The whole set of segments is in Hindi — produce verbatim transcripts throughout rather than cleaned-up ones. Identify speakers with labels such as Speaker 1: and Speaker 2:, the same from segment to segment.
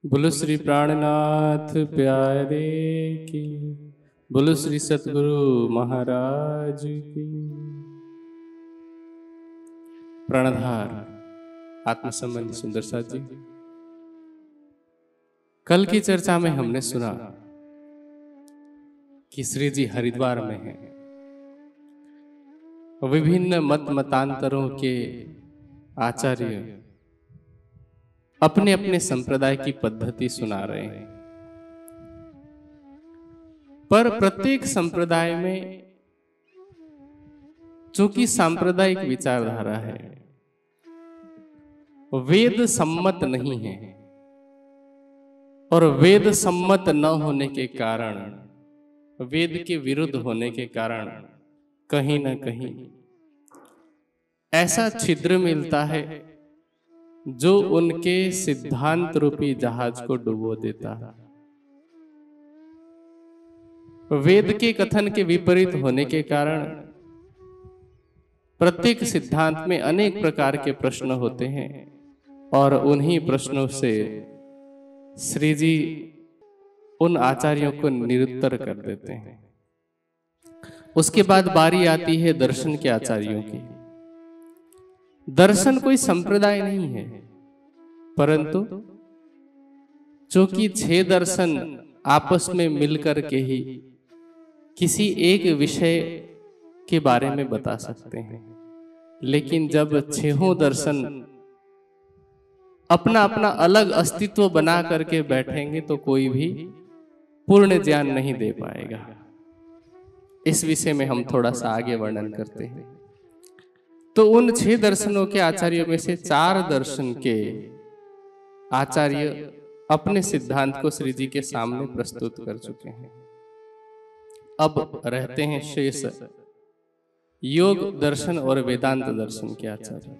Speaker 1: बोलो श्री प्राणनाथ प्यारे की, बोलो श्री सतगुरु महाराज की। प्राणधार आत्म संबंधी सुंदर साथ जी, कल की चर्चा में हमने सुना कि श्री जी हरिद्वार में हैं, विभिन्न मत मतांतरों के आचार्य अपने अपने संप्रदाय की पद्धति सुना रहे हैं, पर प्रत्येक संप्रदाय में चूंकि सांप्रदायिक विचारधारा है, वेद सम्मत नहीं है, और वेद सम्मत न होने के कारण, वेद के विरुद्ध होने के कारण कहीं ना कहीं ऐसा छिद्र मिलता है जो उनके सिद्धांत रूपी जहाज को डुबो देता है। वेद के कथन के विपरीत होने के कारण प्रत्येक सिद्धांत में अनेक प्रकार के प्रश्न होते हैं, और उन्हीं प्रश्नों से श्री जी उन आचार्यों को निरुत्तर कर देते हैं। उसके बाद बारी आती है दर्शन के आचार्यों की। दर्शन कोई संप्रदाय नहीं है, परंतु चूंकि छह दर्शन आपस में मिलकर के ही किसी एक विषय के बारे में बता सकते हैं, लेकिन जब छहों दर्शन अपना अपना अलग अस्तित्व बना करके बैठेंगे तो कोई भी पूर्ण ज्ञान नहीं दे पाएगा। इस विषय में हम थोड़ा सा आगे वर्णन करते हैं। तो उन छह दर्शनों के आचार्यों में से चार दर्शन के आचार्य अपने सिद्धांत को श्री जी के सामने प्रस्तुत कर चुके हैं। अब रहते हैं शेष योग दर्शन और वेदांत दर्शन के आचार्य।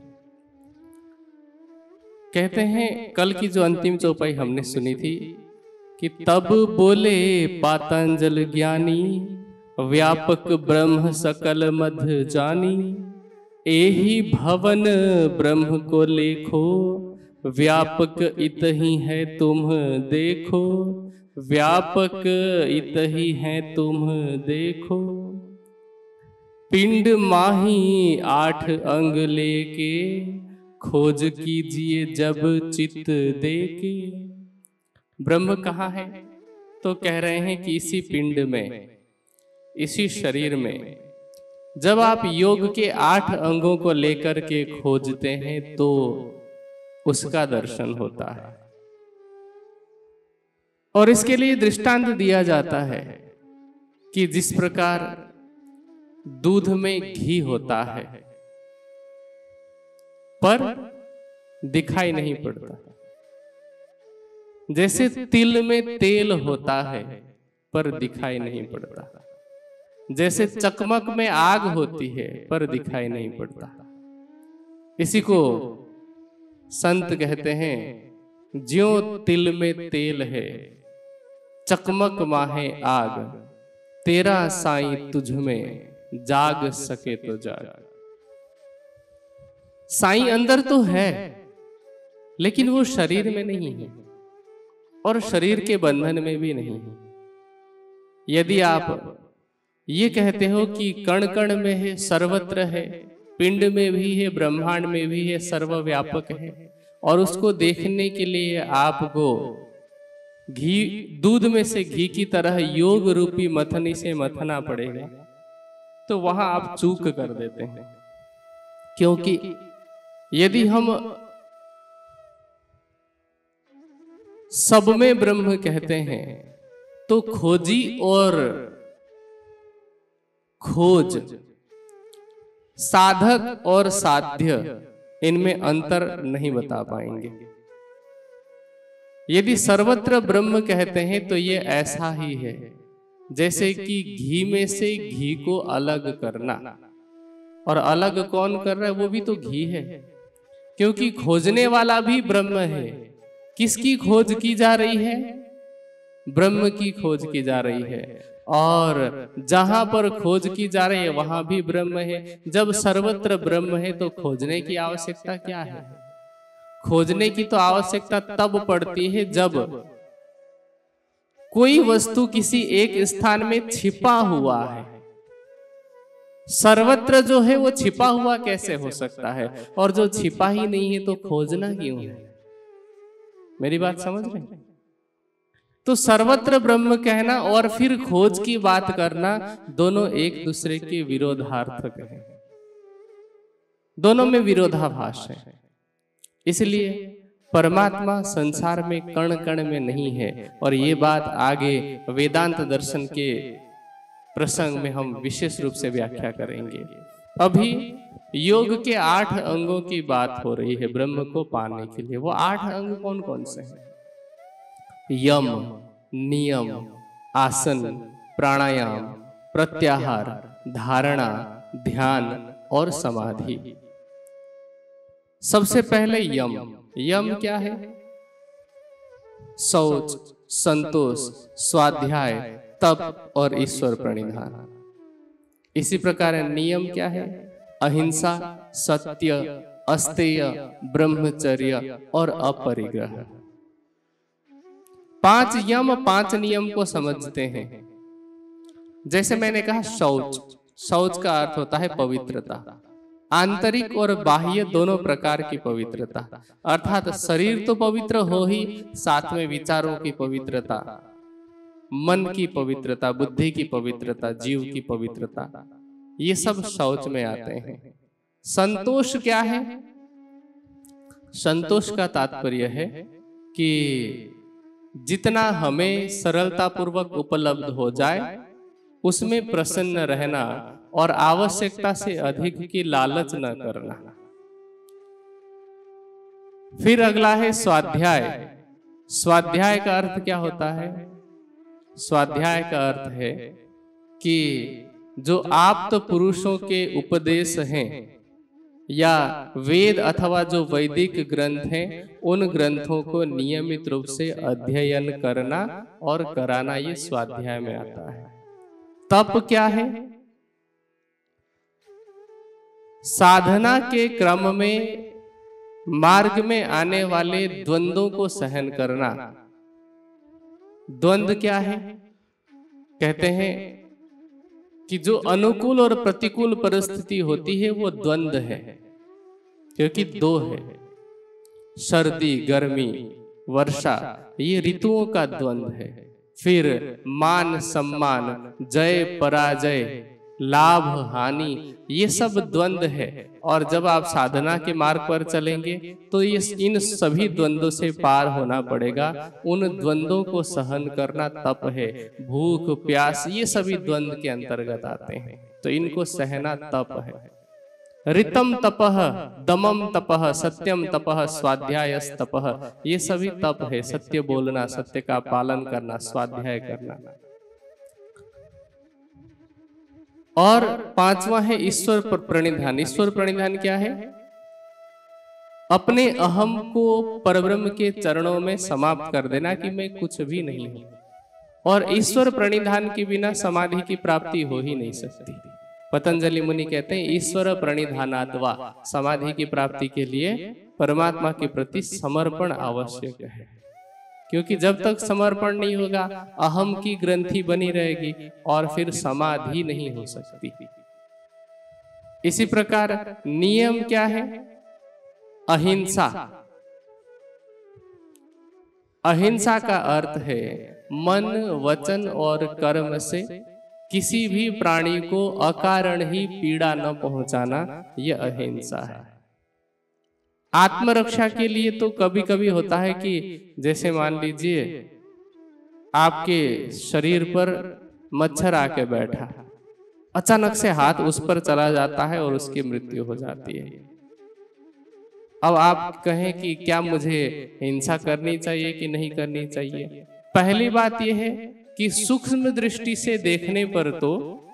Speaker 1: कहते हैं, कल की जो अंतिम चौपाई हमने सुनी थी कि तब बोले पातंजल ज्ञानी, व्यापक ब्रह्म सकल मध जानी, एही भवन ब्रह्म को लेखो, व्यापक इतही है तुम देखो, व्यापक इतही है तुम देखो। पिंड माही आठ अंग लेके, खोज कीजिए जब चित्त देके। ब्रह्म कहाँ है? तो कह रहे हैं कि इसी पिंड में, इसी शरीर में जब आप योग के आठ अंगों को लेकर के खोजते हैं तो उसका दर्शन होता है। और इसके लिए दृष्टांत दिया जाता है कि जिस प्रकार दूध में घी होता है पर दिखाई नहीं पड़ता, जैसे तिल में तेल होता है पर दिखाई नहीं पड़ता, जैसे चकमक में आग होती है पर दिखाई नहीं पड़ता। इसी को संत कहते हैं, ज्यों तिल में तेल है, चकमक माहे आग, तेरा साईं तुझ में जाग सके तो जाग। साईं अंदर तो है, लेकिन वो शरीर में नहीं है और शरीर के बंधन में भी नहीं है। यदि आप ये कहते हो कि कण कण में है, सर्वत्र है, पिंड में भी है, ब्रह्मांड में भी है, सर्वव्यापक है, और उसको देखने के लिए आपको घी, दूध में से घी की तरह योग रूपी मथनी से मथना पड़ेगा, तो वहां आप चूक कर देते हैं। क्योंकि यदि हम सब में ब्रह्म कहते हैं तो खोजी और खोज, साधक और साध्य, इनमें अंतर नहीं बता पाएंगे। यदि सर्वत्र ब्रह्म कहते हैं तो ये ऐसा ही है जैसे कि घी में से घी को अलग करना, और अलग कौन कर रहा है? वो भी तो घी है, क्योंकि खोजने वाला भी ब्रह्म है। किसकी खोज की जा रही है? ब्रह्म की खोज की जा रही है, और जहां पर खोज की जा रही है वहां भी ब्रह्म है। जब सर्वत्र ब्रह्म है तो खोजने की आवश्यकता क्या है? खोजने की तो आवश्यकता तब पड़ती है जब कोई वस्तु किसी एक स्थान में छिपा हुआ है। सर्वत्र जो है वो छिपा हुआ कैसे हो सकता है, और जो छिपा ही नहीं है तो खोजना क्यों है? मेरी बात समझ रहे हैं? तो सर्वत्र ब्रह्म कहना और फिर खोज की बात करना दोनों एक दूसरे के विरोधार्थक हैं, दोनों में विरोधाभास है। इसलिए परमात्मा संसार में कण कण में नहीं है, और ये बात आगे वेदांत दर्शन के प्रसंग में हम विशेष रूप से व्याख्या करेंगे। अभी योग के आठ अंगों की बात हो रही है ब्रह्म को पाने के लिए। वो आठ अंग कौन कौन से हैं? यम, नियम, आसन, प्राणायाम, प्रत्याहार, धारणा, ध्यान और समाधि। सबसे पहले यम। यम क्या है? शौच, संतोष, स्वाध्याय, तप और ईश्वर प्रणिधान। इसी प्रकार नियम क्या है? अहिंसा, सत्य, अस्तेय, ब्रह्मचर्य और अपरिग्रह। पांच यम पांच नियम को समझते हैं। जैसे मैंने कहा शौच, शौच का अर्थ होता है पवित्रता, आंतरिक और बाह्य दोनों प्रकार की पवित्रता। अर्थात शरीर तो पवित्र हो ही, साथ में विचारों की पवित्रता, मन की पवित्रता, बुद्धि की पवित्रता, जीव की पवित्रता, ये सब शौच में आते हैं। संतोष क्या है? संतोष का तात्पर्य है कि जितना हमें सरलता पूर्वक उपलब्ध हो जाए उसमें प्रसन्न रहना और आवश्यकता से अधिक की लालच न करना। फिर अगला है स्वाध्याय। स्वाध्याय का अर्थ क्या होता है? स्वाध्याय का अर्थ है कि जो आप्त पुरुषों के उपदेश हैं या वेद अथवा जो वैदिक ग्रंथ हैं, उन ग्रंथों को नियमित रूप से अध्ययन करना और कराना, ये स्वाध्याय में आता है। तप क्या है? साधना के क्रम में मार्ग में आने वाले द्वंद्वों को सहन करना। द्वंद्व क्या है? कहते हैं कि जो अनुकूल और प्रतिकूल परिस्थिति होती है वो द्वंद्व है, क्योंकि दो है, सर्दी, गर्मी, वर्षा, ये ऋतुओं का द्वंद्व है। फिर मान सम्मान, जय पराजय, लाभ हानि, ये सब द्वंद्व है। और जब आप साधना के मार्ग पर चलेंगे तो ये इन सभी द्वंद्वों से पार होना पड़ेगा। उन द्वंद्वों को सहन करना तप है। भूख प्यास ये सभी द्वंद्व के अंतर्गत आते हैं, तो इनको सहना तप है। ऋतम तपः, दमम तपः, सत्यम तपः, स्वाध्यायस तपः, ये सभी तप है। सत्य बोलना, सत्य का पालन करना, स्वाध्याय करना। और पांचवा है ईश्वर प्रणिधान। ईश्वर प्रणिधान क्या है? अपने अहम को परब्रह्म के चरणों में समाप्त कर देना कि मैं कुछ भी नहीं हूं। और ईश्वर प्रणिधान के बिना समाधि की प्राप्ति हो ही नहीं सकती। पतंजलि मुनि कहते हैं ईश्वर प्रणिधानात्वा, समाधि की प्राप्ति के लिए परमात्मा के प्रति समर्पण आवश्यक है। क्योंकि जब तक समर्पण नहीं होगा अहम की ग्रंथि बनी रहेगी और फिर समाधि नहीं हो सकती। इसी प्रकार नियम क्या है? अहिंसा। अहिंसा का अर्थ है मन, वचन और कर्म से किसी भी प्राणी को अकारण ही पीड़ा न पहुंचाना, यह अहिंसा है। आत्मरक्षा के लिए तो कभी कभी होता है कि जैसे मान लीजिए आपके शरीर पर मच्छर आके बैठा, अचानक से हाथ उस पर चला जाता है और उसकी मृत्यु हो जाती है। अब आप कहें कि क्या मुझे हिंसा करनी चाहिए कि नहीं करनी चाहिए? पहली बात यह है कि सूक्ष्म दृष्टि से देखने पर तो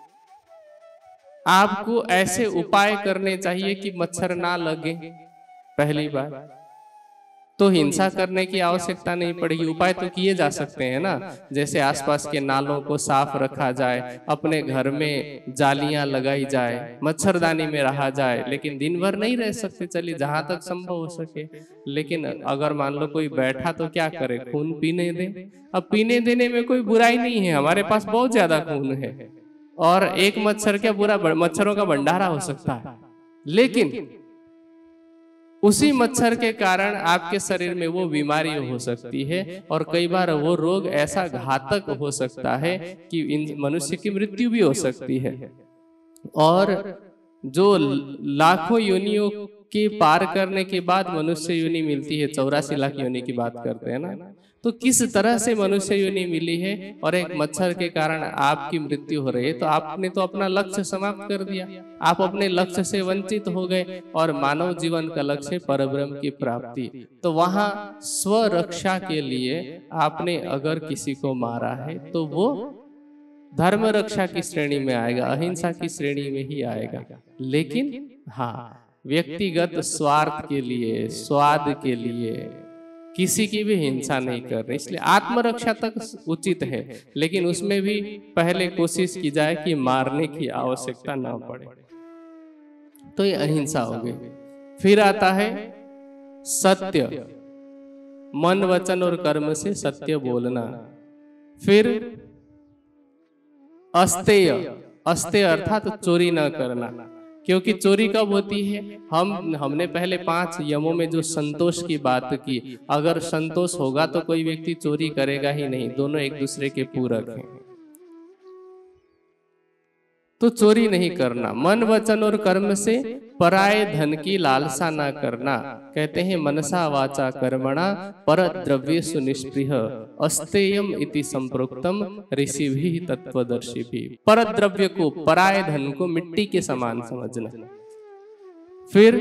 Speaker 1: आपको ऐसे उपाय करने चाहिए कि मच्छर ना लगे, पहली बात। तो हिंसा करने की आवश्यकता नहीं पड़ेगी। उपाय तो किए जा सकते हैं ना, जैसे आसपास के नालों को साफ रखा जाए, अपने घर में जालियां लगाई जाए, मच्छरदानी में रहा जाए। लेकिन दिन भर नहीं रह सकते, चलिए जहां तक संभव हो सके। लेकिन अगर मान लो कोई बैठा तो क्या करे, खून पीने दे। अब पीने देने में कोई बुराई नहीं है, हमारे पास बहुत ज्यादा खून है और एक मच्छर क्या पूरा मच्छरों का भंडारा हो सकता है। लेकिन उसी मच्छर के कारण आपके शरीर में वो बीमारी हो सकती है और कई बार वो रोग ऐसा घातक हो सकता है कि इन मनुष्य की मृत्यु भी हो सकती है। और जो लाखों योनियों के पार करने के बाद मनुष्य योनि मिलती है, चौरासी लाख योनि की बात करते हैं ना, तो किस तरह से मनुष्य योनि मिली है और एक मच्छर के कारण आपकी मृत्यु हो रही है, तो आपने तो अपना लक्ष्य समाप्त कर दिया, आप अपने लक्ष्य से वंचित हो गए। और मानव जीवन का लक्ष्य परब्रह्म की प्राप्ति। तो वहां स्वरक्षा के लिए आपने अगर किसी को मारा है तो वो धर्म रक्षा की श्रेणी में आएगा, अहिंसा की श्रेणी में ही आएगा। लेकिन हाँ, व्यक्तिगत स्वार्थ के लिए, स्वाद के लिए किसी की भी हिंसा नहीं करनी, इसलिए आत्मरक्षा तक उचित है। लेकिन उसमें भी पहले कोशिश की जाए कि मारने की आवश्यकता ना पड़े, तो ये अहिंसा हो गई। फिर आता है सत्य, मन वचन और कर्म से सत्य बोलना। फिर अस्तेय, अस्तेय अर्थात तो चोरी न करना, क्योंकि चोरी कब होती है, हम हमने पहले पांच यमों में जो संतोष की बात की, अगर संतोष होगा तो कोई व्यक्ति चोरी करेगा ही नहीं, दोनों एक दूसरे के पूरक हैं। तो चोरी नहीं करना, मन वचन और कर्म से पराये धन की लालसा ना करना। कहते हैं मनसा वाचा कर्मणा पर द्रव्य सुनिष्पृह अस्तेयम इति संप्रोक्तम ऋषि भी तत्वदर्शी भी। पर द्रव्य को, पराये धन को मिट्टी के समान समझना। फिर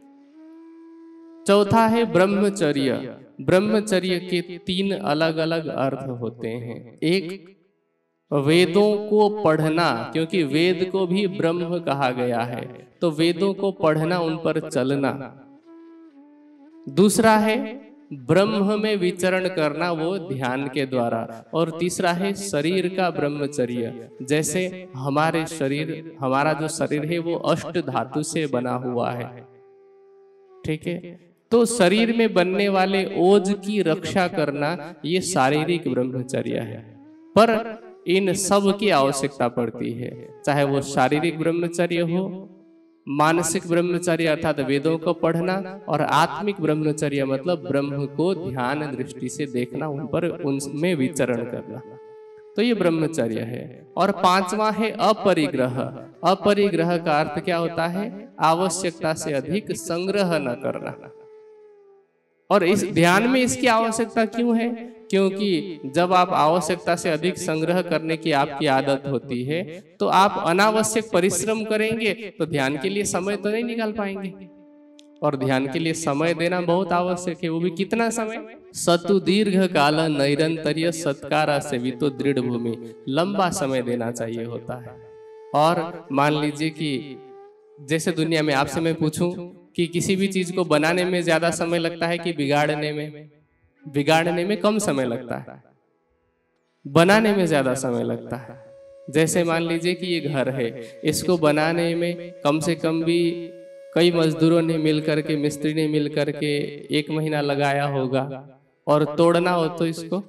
Speaker 1: चौथा है ब्रह्मचर्य। ब्रह्मचर्य के तीन अलग अलग अर्थ होते हैं। एक, वेदों को पढ़ना, क्योंकि वेद को भी ब्रह्म कहा गया है, तो वेदों को पढ़ना, उन पर चलना। दूसरा है ब्रह्म में विचरण करना, वो ध्यान के द्वारा। और तीसरा है शरीर का ब्रह्मचर्य। जैसे हमारे शरीर, हमारा जो शरीर है वो अष्ट धातु से बना हुआ है, ठीक है, तो शरीर में बनने वाले ओज की रक्षा करना, ये शारीरिक ब्रह्मचर्य है। पर इन सब की आवश्यकता पड़ती है, चाहे वो शारीरिक ब्रह्मचर्य हो, मानसिक ब्रह्मचर्य अर्थात वेदों को पढ़ना, और आत्मिक ब्रह्मचर्य मतलब ब्रह्म को ध्यान दृष्टि से देखना, उन पर उनमें विचरण करना, तो ये ब्रह्मचर्य है। और पांचवा है अपरिग्रह। अपरिग्रह का अर्थ क्या होता है, आवश्यकता से अधिक संग्रह न करना। और इस ध्यान में इसकी आवश्यकता क्यों है, क्योंकि जब आप आवश्यकता से अधिक संग्रह करने की आपकी आदत होती है, तो आप अनावश्यक परिश्रम करेंगे, तो ध्यान के लिए समय तो नहीं निकाल पाएंगे। और ध्यान के लिए समय देना बहुत आवश्यक है, वो भी कितना समय, सतु दीर्घ काल नैरंतर्य सत्कारा से भी तो दृढ़ भूमि, लंबा समय देना चाहिए होता है। और मान लीजिए कि जैसे दुनिया में आपसे मैं पूछूं कि किसी भी चीज को बनाने में ज्यादा समय लगता है कि बिगाड़ने में, बिगाड़ने में कम समय लगता है, बनाने में ज्यादा समय लगता है। जैसे मान लीजिए कि ये घर है, इसको बनाने में कम से कम भी कई मजदूरों ने मिल करके, मिस्त्री ने मिल करके एक महीना लगाया होगा, और तोड़ना हो तो इसको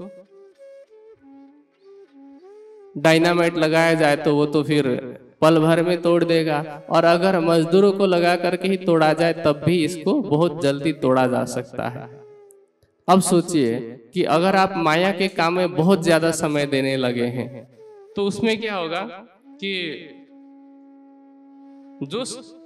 Speaker 1: डायनामाइट लगाया जाए तो वो तो फिर पल भर में तोड़ देगा, और अगर मजदूरों को लगा करके ही तोड़ा जाए तब भी इसको बहुत जल्दी तोड़ा जा सकता है। अब सोचिए कि अगर आप माया के काम में बहुत ज्यादा समय देने लगे हैं, तो उसमें क्या होगा कि जो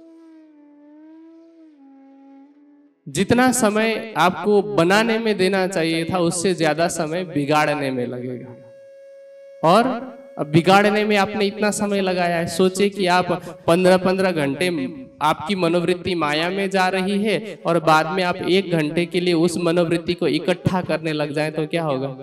Speaker 1: जितना समय आपको बनाने में देना चाहिए था, उससे ज्यादा समय बिगाड़ने में लगेगा। और अब बिगाड़ने में आपने इतना समय लगाया है, सोचे कि आप पंद्रह पंद्रह घंटे आपकी मनोवृत्ति माया में जा रही है, और बाद में आप एक घंटे के लिए उस मनोवृत्ति को इकट्ठा करने लग जाए तो क्या होगा।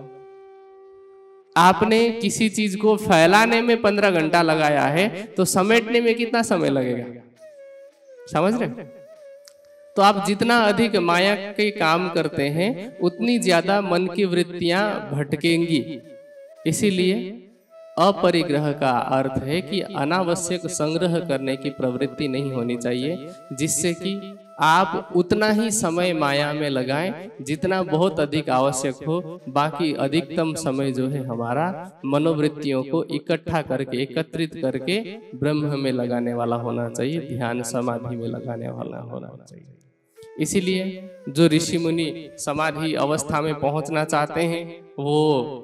Speaker 1: आपने किसी चीज को फैलाने में पंद्रह घंटा लगाया है, तो समेटने में कितना समय लगेगा, समझ रहे। तो तो आप जितना अधिक माया के काम करते हैं उतनी ज्यादा मन की वृत्तियां भटकेंगी। इसीलिए अपरिग्रह का अर्थ है कि अनावश्यक संग्रह करने की प्रवृत्ति नहीं होनी चाहिए, जिससे कि आप उतना ही समय माया में लगाएं जितना बहुत अधिक आवश्यक हो। बाकी अधिकतम समय जो है हमारा मनोवृत्तियों को इकट्ठा करके एकत्रित करके ब्रह्म में लगाने वाला होना चाहिए, ध्यान समाधि में लगाने वाला होना चाहिए। इसीलिए जो ऋषि मुनि समाधि अवस्था में पहुंचना चाहते हैं वो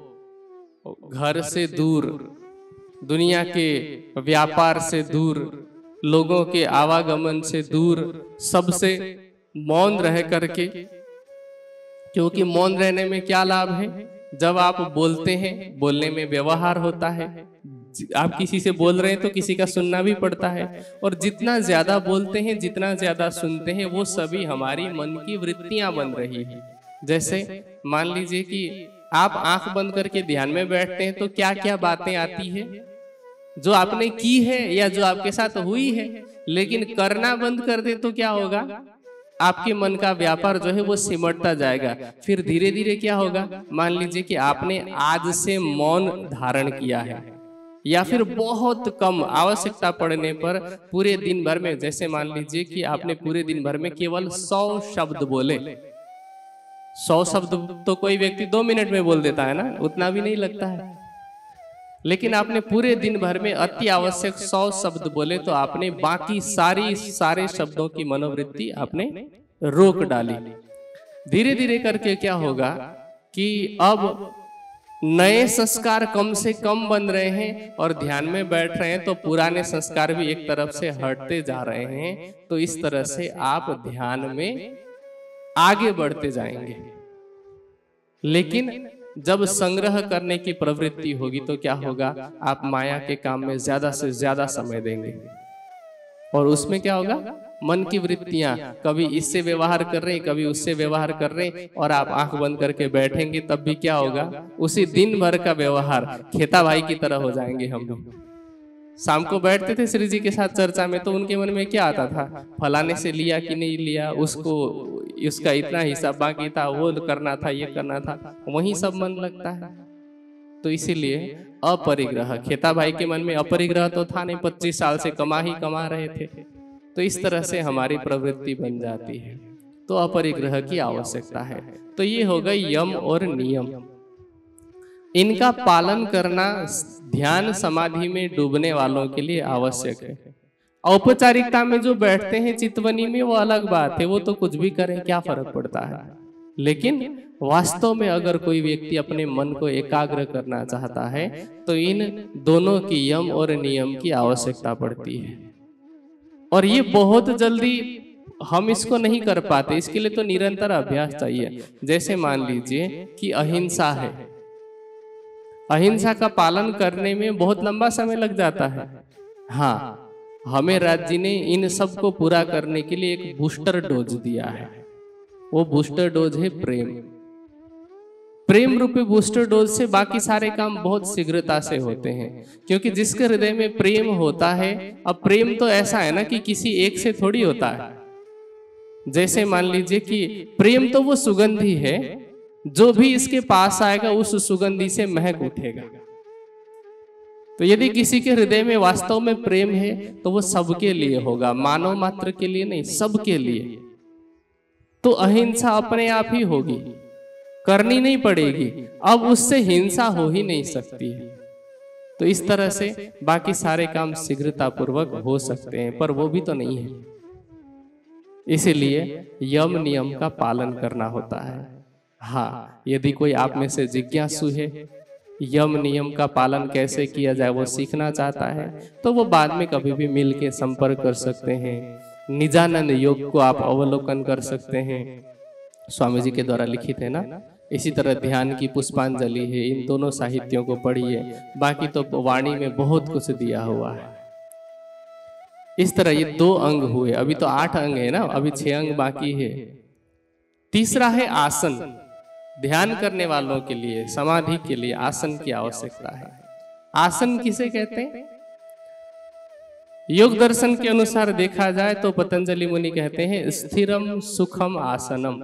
Speaker 1: घर से दूर, दुनिया के व्यापार से दूर, लोगों के आवागमन से दूर, सबसे मौन रह करके, क्योंकि मौन रहने में क्या लाभ है? जब आप बोलते हैं बोलने में व्यवहार होता है, आप किसी से बोल रहे हैं तो किसी का सुनना भी पड़ता है, और जितना ज्यादा बोलते हैं जितना ज्यादा सुनते हैं वो सभी हमारी मन की वृत्तियां बन रही है। जैसे मान लीजिए कि आप आंख बंद करके ध्यान में बैठते हैं तो क्या क्या बातें आती है जो आपने की है या जो आपके साथ हुई है, लेकिन करना बंद कर दे तो क्या होगा? आपके मन का व्यापार जो है वो सिमटता जाएगा। फिर धीरे धीरे क्या होगा? मान लीजिए कि आपने आज से मौन धारण किया है, या फिर बहुत कम आवश्यकता पड़ने पर पूरे दिन भर में, जैसे मान लीजिए कि आपने पूरे दिन भर में केवल सौ शब्द बोले। सौ शब्द तो कोई व्यक्ति दो मिनट में बोल देता है ना, उतना भी नहीं लगता है। लेकिन आपने पूरे दिन भर में अति आवश्यक सौ शब्द बोले तो आपने बाकी सारी सारे शब्दों की मनोवृत्ति आपने रोक डाली। धीरे धीरे करके क्या होगा कि अब नए संस्कार कम से कम बन रहे हैं और ध्यान में बैठ रहे हैं तो पुराने संस्कार भी एक तरफ से हटते जा रहे हैं। तो इस तरह से आप ध्यान में आगे बढ़ते जाएंगे। लेकिन जब संग्रह करने की प्रवृत्ति होगी तो क्या होगा? आप माया के काम में ज्यादा से ज्यादा समय देंगे, और उसमें क्या होगा? मन की वृत्तियां कभी इससे व्यवहार कर रहे हैं, कभी उससे व्यवहार कर रहे हैं, और आप आंख बंद करके बैठेंगे तब भी क्या होगा? उसी दिन भर का व्यवहार खेता भाई की तरह हो जाएंगे। हम लोग शाम को बैठते थे श्री जी के साथ चर्चा में, तो उनके मन में क्या आता था? फलाने से लिया कि नहीं लिया, उसको उसका इतना हिसाब बाकी था, वो करना था, ये करना था, वहीं सब मन लगता है। तो इसीलिए अपरिग्रह, खेता भाई के मन में अपरिग्रह तो था नहीं, पच्चीस साल से कमा ही कमा रहे थे। तो इस तरह से हमारी प्रवृत्ति बन जाती है। तो अपरिग्रह की आवश्यकता है। तो ये हो गई यम और नियम। इनका पालन करना ध्यान समाधि में डूबने वालों के लिए आवश्यक है। औपचारिकता में जो बैठते हैं चितवनी में वो अलग बात है, वो तो कुछ भी करें, क्या फर्क पड़ता है। लेकिन वास्तव में अगर कोई व्यक्ति अपने मन को एकाग्र करना चाहता है तो इन दोनों की यम और नियम की आवश्यकता पड़ती है। और ये बहुत जल्दी हम इसको नहीं कर पाते, इसके लिए तो निरंतर अभ्यास चाहिए। जैसे मान लीजिए कि अहिंसा है, अहिंसा का पालन करने में बहुत लंबा समय लग जाता है। हाँ, हमें राज्य ने इन सब को पूरा करने के लिए एक बूस्टर डोज दिया है। वो बूस्टर डोज है प्रेम। प्रेम रूपी बूस्टर डोज से बाकी सारे काम बहुत शीघ्रता से होते हैं, क्योंकि जिसके हृदय में प्रेम होता है, अब प्रेम तो ऐसा है ना कि किसी एक से थोड़ी होता है। जैसे मान लीजिए कि प्रेम तो वो सुगंधी है, जो भी इसके पास आएगा उस सुगंधी से महक उठेगा। तो यदि किसी के हृदय में वास्तव में प्रेम है तो वो सबके लिए होगा, मानव मात्र के लिए नहीं, सबके लिए। तो अहिंसा अपने आप ही होगी, करनी नहीं पड़ेगी। अब उससे हिंसा हो ही नहीं सकती है। तो इस तरह से बाकी सारे काम शीघ्रता पूर्वक हो सकते हैं, पर वो भी तो नहीं है। इसीलिए यम नियम का पालन करना होता है। हाँ, यदि कोई आप में से जिज्ञासु है, यम नियम का पालन कैसे किया जाए वो सीखना चाहता है, तो वो बाद में कभी भी मिल के संपर्क कर सकते हैं। निजानंद योग को आप अवलोकन कर सकते हैं, स्वामी जी के द्वारा लिखित है ना। इसी तरह ध्यान की पुष्पांजलि है, इन दोनों साहित्यों को पढ़िए। बाकी तो वाणी में बहुत कुछ दिया हुआ है। इस तरह ये दो अंग हुए, अभी तो आठ अंग है ना, अभी छह अंग बाकी है। तीसरा है आसन। ध्यान करने वालों के लिए, समाधि के लिए आसन की आवश्यकता है। आसन किसे कहते हैं? योग दर्शन के अनुसार देखा जाए तो पतंजलि मुनि कहते हैं स्थिरम सुखम आसनम,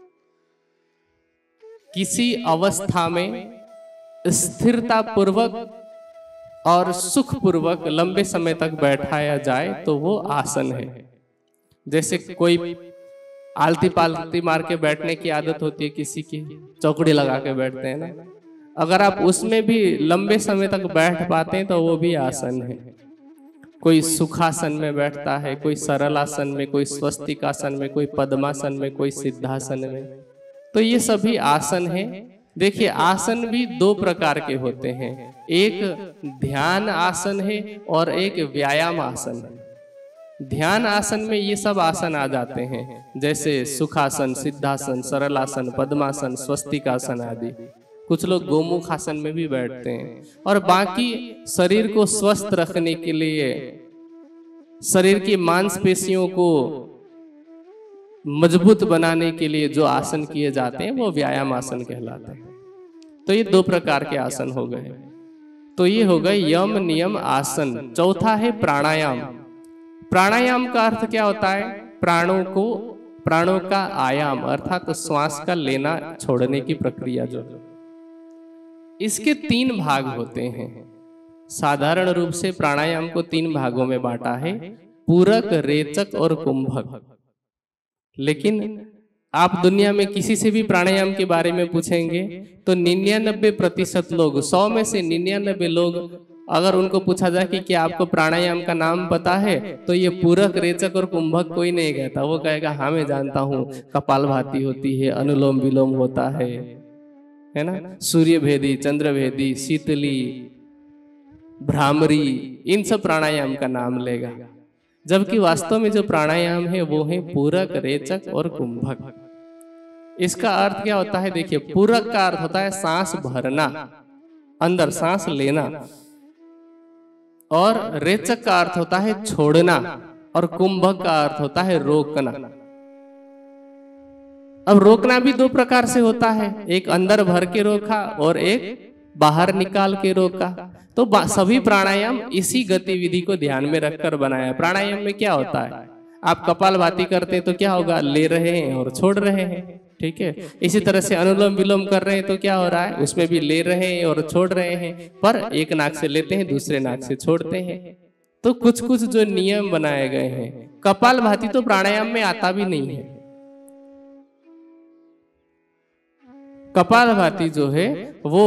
Speaker 1: किसी अवस्था में स्थिरता पूर्वक और सुख पूर्वक लंबे समय तक बैठाया जाए तो वो आसन है। जैसे कोई आलती पालती मार के बैठने की आदत होती है किसी की, चौकड़ी लगा के बैठते हैं ना, अगर आप उसमें भी लंबे समय तक बैठ पाते हैं तो वो भी आसन है। कोई सुखासन में बैठता है, कोई सरल आसन में, कोई स्वस्तिक आसन में, कोई पद्मासन में, कोई सिद्धासन में, तो ये सभी आसन हैं। देखिए आसन भी दो प्रकार के होते हैं, एक ध्यान आसन है और एक व्यायाम आसन है। ध्यान आसन में ये सब आसन आ जाते हैं, जैसे सुखासन, सिद्धासन, सरल आसन, पद्मासन, स्वस्तिक आसन आदि। कुछ लोग गोमुख आसन में भी बैठते हैं। और बाकी शरीर को स्वस्थ रखने के लिए, शरीर की मांसपेशियों को मजबूत बनाने के लिए जो आसन किए जाते हैं वो व्यायाम आसन कहलाते हैं। तो ये दो प्रकार के आसन हो गए। तो ये हो गए यम नियम आसन। चौथा है प्राणायाम। प्राणायाम का अर्थ क्या होता है? प्राणों को, प्राणों का आयाम अर्थात तो श्वास का लेना छोड़ने की प्रक्रिया। जो इसके तीन भाग होते हैं। साधारण रूप से प्राणायाम को तीन भागों में बांटा है, पूरक, रेचक और कुंभक। लेकिन आप दुनिया में किसी से भी प्राणायाम के बारे में पूछेंगे तो निन्यानबे प्रतिशत लोग, सौ में से निन्यानबे लोग, अगर उनको पूछा जाए कि क्या आपको प्राणायाम का नाम पता है, तो ये पूरक, रेचक और कुंभक कोई नहीं कहता। वो कहेगा हाँ मैं जानता हूँ, कपालभाति होती है, अनुलोम विलोम होता है है ना, सूर्य भेदी, चंद्र भेदी, शीतली, भ्रामरी, इन सब प्राणायाम का नाम लेगा। जबकि वास्तव में जो प्राणायाम है वो है पूरक, रेचक और कुंभक। इसका अर्थ क्या होता है? देखिए, पूरक का अर्थ होता है सांस भरना, अंदर सांस लेना, और रेचक का अर्थ होता है छोड़ना, और कुंभक का अर्थ होता है रोकना। अब रोकना भी दो प्रकार से होता है, एक अंदर भर के रोका और एक बाहर निकाल के रोका। तो सभी प्राणायाम इसी गतिविधि को ध्यान में रखकर बनाया है। प्राणायाम में क्या होता है? आप कपालभाति करते हैं तो क्या होगा? ले रहे हैं और छोड़ रहे हैं, ठीक है। इसी तरह से अनुलोम विलोम कर रहे हैं तो क्या हो रहा है? उसमें भी ले रहे हैं और छोड़ रहे हैं, पर एक नाक से लेते हैं, दूसरे नाक से छोड़ते हैं। तो कुछ कुछ जो नियम बनाए गए हैं। कपालभाति तो प्राणायाम में आता भी नहीं है। कपालभाति जो है वो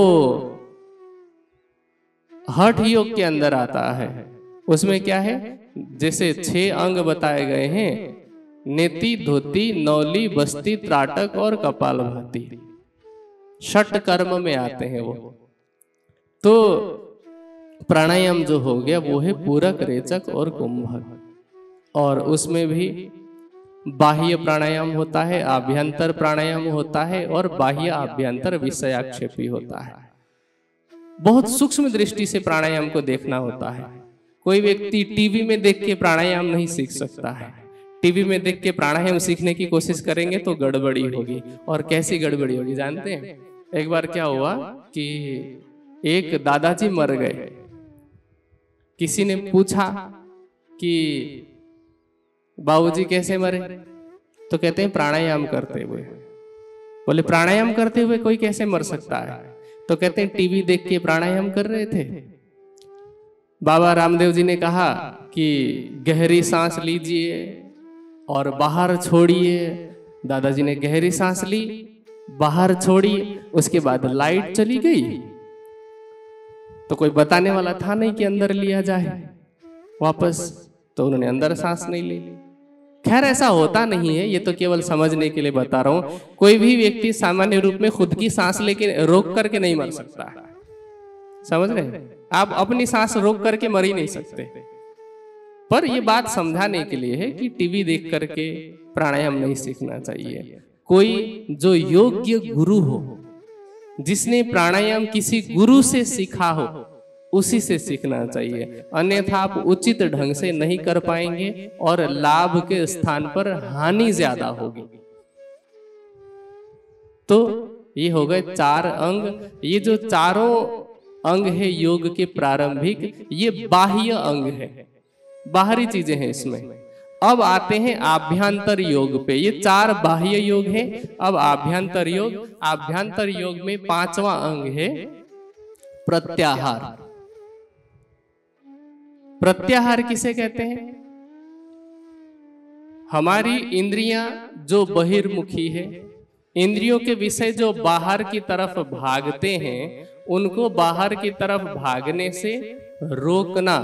Speaker 1: हठ योग के अंदर आता है। उसमें क्या है? जैसे छह अंग बताए गए हैं, नेति, धोती, नौली, बस्ती, त्राटक और कपालभाति, षट कर्म में आते हैं वो। तो प्राणायाम जो हो गया वो है पूरक, रेचक और कुंभक। और उसमें भी बाह्य प्राणायाम होता है, आभ्यंतर प्राणायाम होता है, और बाह्य आभ्यंतर विषयाक्षेपी होता है। बहुत सूक्ष्म दृष्टि से प्राणायाम को देखना होता है। कोई व्यक्ति टीवी में देख के प्राणायाम नहीं सीख सकता है। टीवी में देख के प्राणायाम सीखने की कोशिश करेंगे तो गड़बड़ी होगी। और कैसी गड़बड़ी होगी जानते हैं? एक बार क्या हुआ कि एक दादाजी मर गए। किसी ने पूछा कि बाबूजी कैसे मरे? तो कहते हैं प्राणायाम करते हुए। बोले प्राणायाम करते हुए कोई कैसे मर सकता है? तो कहते हैं टीवी देख के प्राणायाम कर रहे थे। बाबा रामदेव जी ने कहा कि गहरी सांस लीजिए और बाहर छोड़िए। दादाजी ने गहरी सांस ली, बाहर छोड़ी, उसके बाद लाइट चली गई। तो कोई बताने वाला था नहीं कि अंदर लिया जाए वापस, तो उन्होंने अंदर सांस नहीं ली। खैर ऐसा होता नहीं है, ये तो केवल समझने के लिए बता रहा हूं। कोई भी व्यक्ति सामान्य रूप में खुद की सांस लेके रोक करके नहीं मर सकता, समझ रहे हैं? आप अपनी सांस रोक करके मर ही नहीं सकते। पर यह बात समझाने के लिए है कि टीवी देख करके प्राणायाम नहीं सीखना चाहिए। कोई जो योग्य गुरु हो, जिसने प्राणायाम किसी गुरु से सीखा हो, उसी से सीखना चाहिए। अन्यथा आप उचित ढंग से नहीं कर पाएंगे और लाभ के स्थान पर हानि ज्यादा होगी। तो ये हो गए चार अंग। ये जो चारों अंग है योग के प्रारंभिक, ये बाह्य अंग है। बाहरी चीजें हैं इसमें। अब आते हैं आभ्यंतर योग पे। ये चार बाह्य योग हैं, अब आभ्यंतर योग। आभ्यंतर योग में पांचवा अंग है प्रत्याहार। प्रत्याहार किसे कहते हैं? हमारी इंद्रियां जो बहिर्मुखी है, इंद्रियों के विषय जो बाहर की तरफ भागते हैं, उनको बाहर की तरफ भागने से रोकना,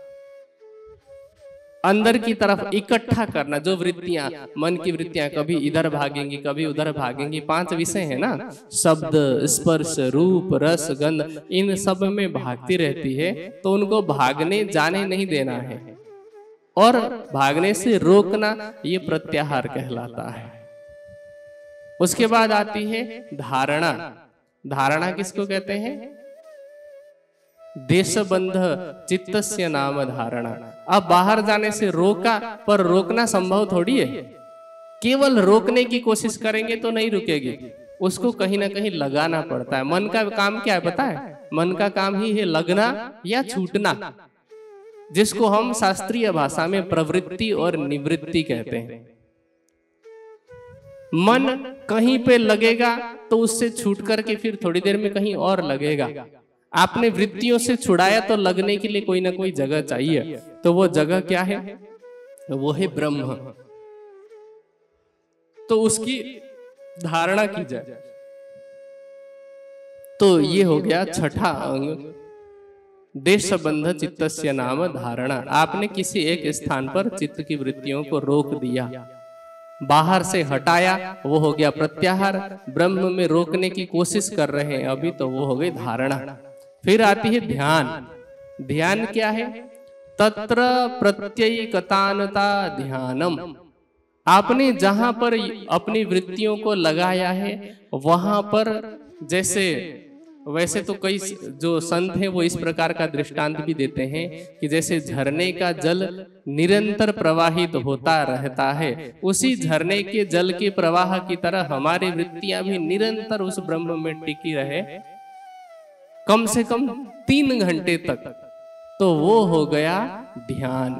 Speaker 1: अंदर की तरफ इकट्ठा करना। जो वृत्तियां, मन की वृत्तियां कभी इधर भागेंगी कभी उधर भागेंगी, पांच विषय है ना, शब्द, स्पर्श, रूप, रस, गंध, इन सब में भागती रहती है, तो उनको भागने जाने नहीं देना है और भागने से रोकना, ये प्रत्याहार कहलाता है। उसके बाद आती है धारणा। धारणा किसको कहते हैं? देशबंध चित्तस्य नाम धारणा। अब बाहर जाने से रोका, पर रोकना संभव थोड़ी है। केवल रोकने की कोशिश करेंगे तो नहीं रुकेगी, उसको कहीं ना कहीं लगाना पड़ता है। मन का काम क्या है पता है? मन का काम ही है लगना या छूटना, जिसको हम शास्त्रीय भाषा में प्रवृत्ति और निवृत्ति कहते हैं। मन कहीं पे लगेगा तो उससे छूट करके फिर थोड़ी देर में कहीं और लगेगा। आपने वृत्तियों से छुड़ाया तो लगने के लिए कोई ना कोई जगह चाहिए, तो वो जगह क्या है? वो है ब्रह्म। तो उसकी धारणा की जाए। तो ये हो गया छठा अंग, देशबंध चित्तस्य नाम धारणा। आपने किसी एक स्थान पर चित्त की वृत्तियों को रोक दिया, बाहर से हटाया, वो हो गया प्रत्याहार। ब्रह्म में रोकने की कोशिश कर रहे हैं अभी, तो वो हो गई धारणा। फिर आती है ध्यान। ध्यान क्या है? तत्र प्रत्ययिकतानता ध्यानम। आपने जहां पर अपनी वृत्तियों को लगाया है वहां पर, जैसे वैसे तो कई जो संत हैं वो इस प्रकार का दृष्टांत भी देते हैं कि जैसे झरने का जल निरंतर प्रवाहित होता रहता है, उसी झरने के जल के प्रवाह की तरह हमारी वृत्तियां भी निरंतर उस ब्रह्म में टिकी रहे कम से कम तीन घंटे तक, तो वो हो गया ध्यान।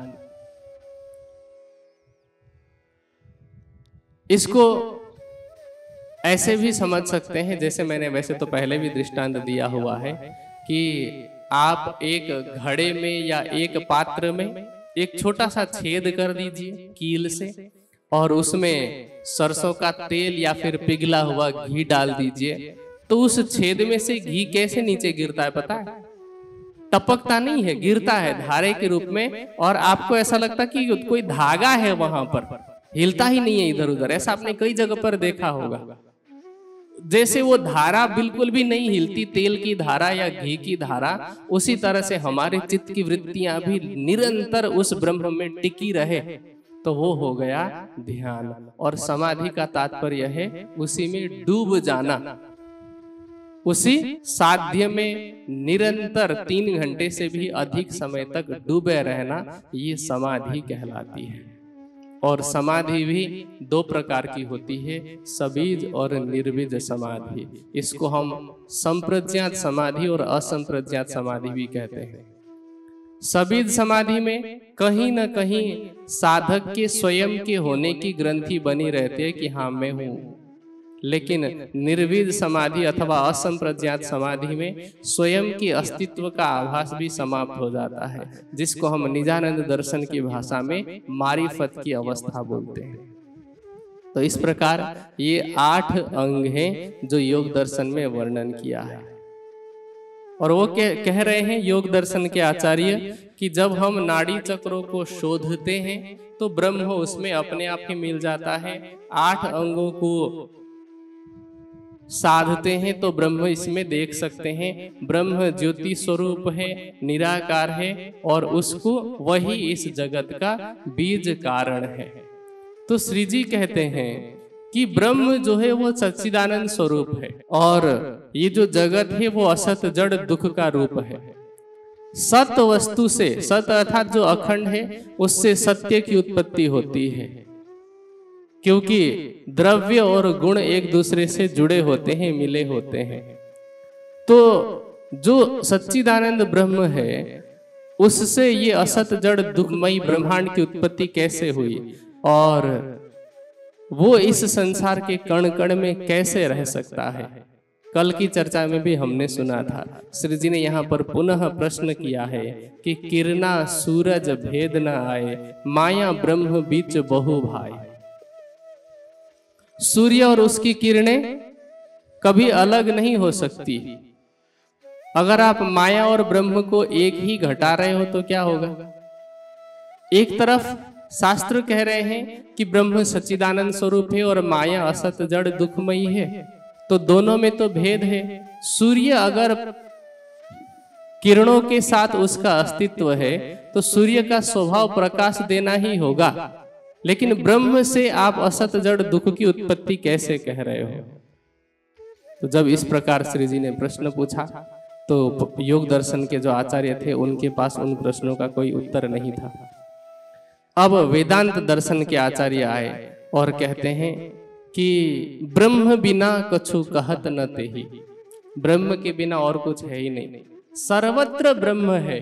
Speaker 1: इसको ऐसे भी समझ सकते हैं, जैसे मैंने वैसे तो पहले भी दृष्टांत दिया हुआ है कि आप एक घड़े में या एक पात्र में एक छोटा सा छेद कर दीजिए कील से, और उसमें सरसों का तेल या फिर पिघला हुआ घी डाल दीजिए, तो उस छेद में से घी कैसे नीचे गिरता है पता है? टपकता नहीं है, गिरता है धारे के रूप में, और आपको ऐसा लगता कि कोई धागा है वहां पर, हिलता ही नहीं है इधर उधर। ऐसा आपने कई जगह पर देखा होगा। जैसे वो धारा बिल्कुल भी नहीं हिलती, तेल की धारा या घी की धारा, उसी तरह से हमारे चित्त की वृत्तियां भी निरंतर उस ब्रह्म में टिकी रहे, तो वो हो गया ध्यान। और समाधि का तात्पर्य है उसी में डूब जाना, उसी साध्य में निरंतर तीन घंटे से भी अधिक समय तक डूबे रहना, ये समाधि कहलाती है। और समाधि भी दो प्रकार की होती है, सबीज और निर्बीज समाधि। इसको हम संप्रज्ञात समाधि और असंप्रज्ञात समाधि भी कहते हैं। सबीज समाधि में कहीं ना कहीं साधक के स्वयं के होने की ग्रंथि बनी रहती है कि हाँ मैं हूं, लेकिन निर्बीज समाधि अथवा असंप्रज्ञात समाधि में स्वयं के अस्तित्व का आभास भी समाप्त हो जाता है, जिसको हम निजानंद दर्शन की भाषा में मारिफत की अवस्था बोलते हैं। तो इस प्रकार ये आठ अंग हैं जो योग दर्शन में वर्णन किया है। और वो कह रहे हैं योग दर्शन के आचार्य कि जब हम नाड़ी चक्रों को शोधते हैं तो ब्रह्म उसमें अपने आप ही मिल जाता है। आठ अंगों को साधते हैं तो ब्रह्म इसमें देख सकते हैं। ब्रह्म ज्योति स्वरूप है, निराकार है, और उसको वही इस जगत का बीज कारण है। तो श्री जी कहते हैं कि ब्रह्म जो है वो सच्चिदानंद स्वरूप है, और ये जो जगत है वो असत जड़ दुख का रूप है। सत वस्तु से, सत अर्थात जो अखंड है, उससे सत्य की उत्पत्ति होती है, क्योंकि द्रव्य और गुण एक दूसरे से जुड़े होते हैं, मिले होते हैं। तो जो सच्चिदानंद ब्रह्म है उससे ये असत जड़ दुखमयी ब्रह्मांड की उत्पत्ति कैसे हुई और वो इस संसार के कण कण में कैसे रह सकता है। कल की चर्चा में भी हमने सुना था, श्री जी ने यहाँ पर पुनः प्रश्न किया है कि किरणा सूरज भेद न आए, माया ब्रह्म बीच बहु भाई। सूर्य और उसकी किरणें कभी अलग नहीं हो सकती। अगर आप माया और ब्रह्म को एक ही घटा रहे हो तो क्या होगा। एक तरफ शास्त्र कह रहे हैं कि ब्रह्म सच्चिदानंद स्वरूप है और माया असत जड़ दुखमयी है, तो दोनों में तो भेद है। सूर्य अगर किरणों के साथ उसका अस्तित्व है तो सूर्य का स्वभाव प्रकाश देना ही होगा, लेकिन ब्रह्म से आप असत जड़ दुख की उत्पत्ति कैसे कह रहे हो। तो जब इस प्रकार श्री जी ने प्रश्न पूछा तो योग दर्शन के जो आचार्य थे उनके पास उन प्रश्नों का कोई उत्तर नहीं था। अब वेदांत दर्शन के आचार्य आए और कहते हैं कि ब्रह्म बिना कछु कहत न तेहि, ब्रह्म के बिना और कुछ है ही नहीं, सर्वत्र ब्रह्म है।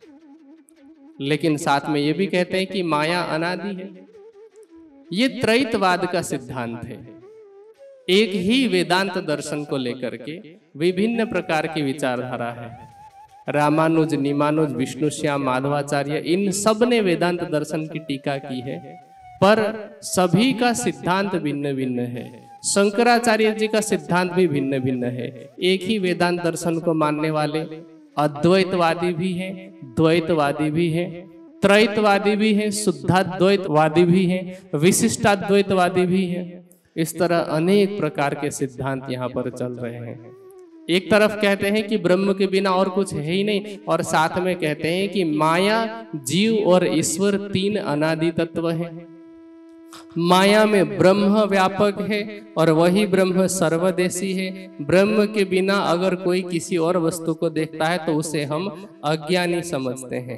Speaker 1: लेकिन साथ में ये भी कहते हैं कि माया अनादि है। ये त्रैतवाद का सिद्धांत है। एक ही वेदांत दर्शन को लेकर के विभिन्न प्रकार की विचारधारा है। रामानुज, निमानुज, विष्णुश्याम, माधवाचार्य, इन सब ने वेदांत दर्शन की टीका की है, पर सभी का सिद्धांत भिन्न भिन्न है। शंकराचार्य जी का सिद्धांत भी भिन्न भिन्न है। एक ही वेदांत दर्शन को मानने वाले अद्वैतवादी भी हैं, द्वैतवादी भी हैं, त्रैतवादी भी हैं, शुद्धाद्वैतवादी भी हैं, विशिष्टाद्वैतवादी भी हैं। इस तरह अनेक प्रकार के सिद्धांत यहाँ पर चल रहे हैं। एक तरफ कहते हैं कि ब्रह्म के बिना और कुछ है ही नहीं, और साथ में कहते हैं कि माया, जीव और ईश्वर तीन अनादि तत्व हैं। माया में ब्रह्म व्यापक है और वही ब्रह्म सर्वदेशी है। ब्रह्म के बिना अगर कोई किसी और वस्तु को देखता है तो उसे हम अज्ञानी समझते हैं।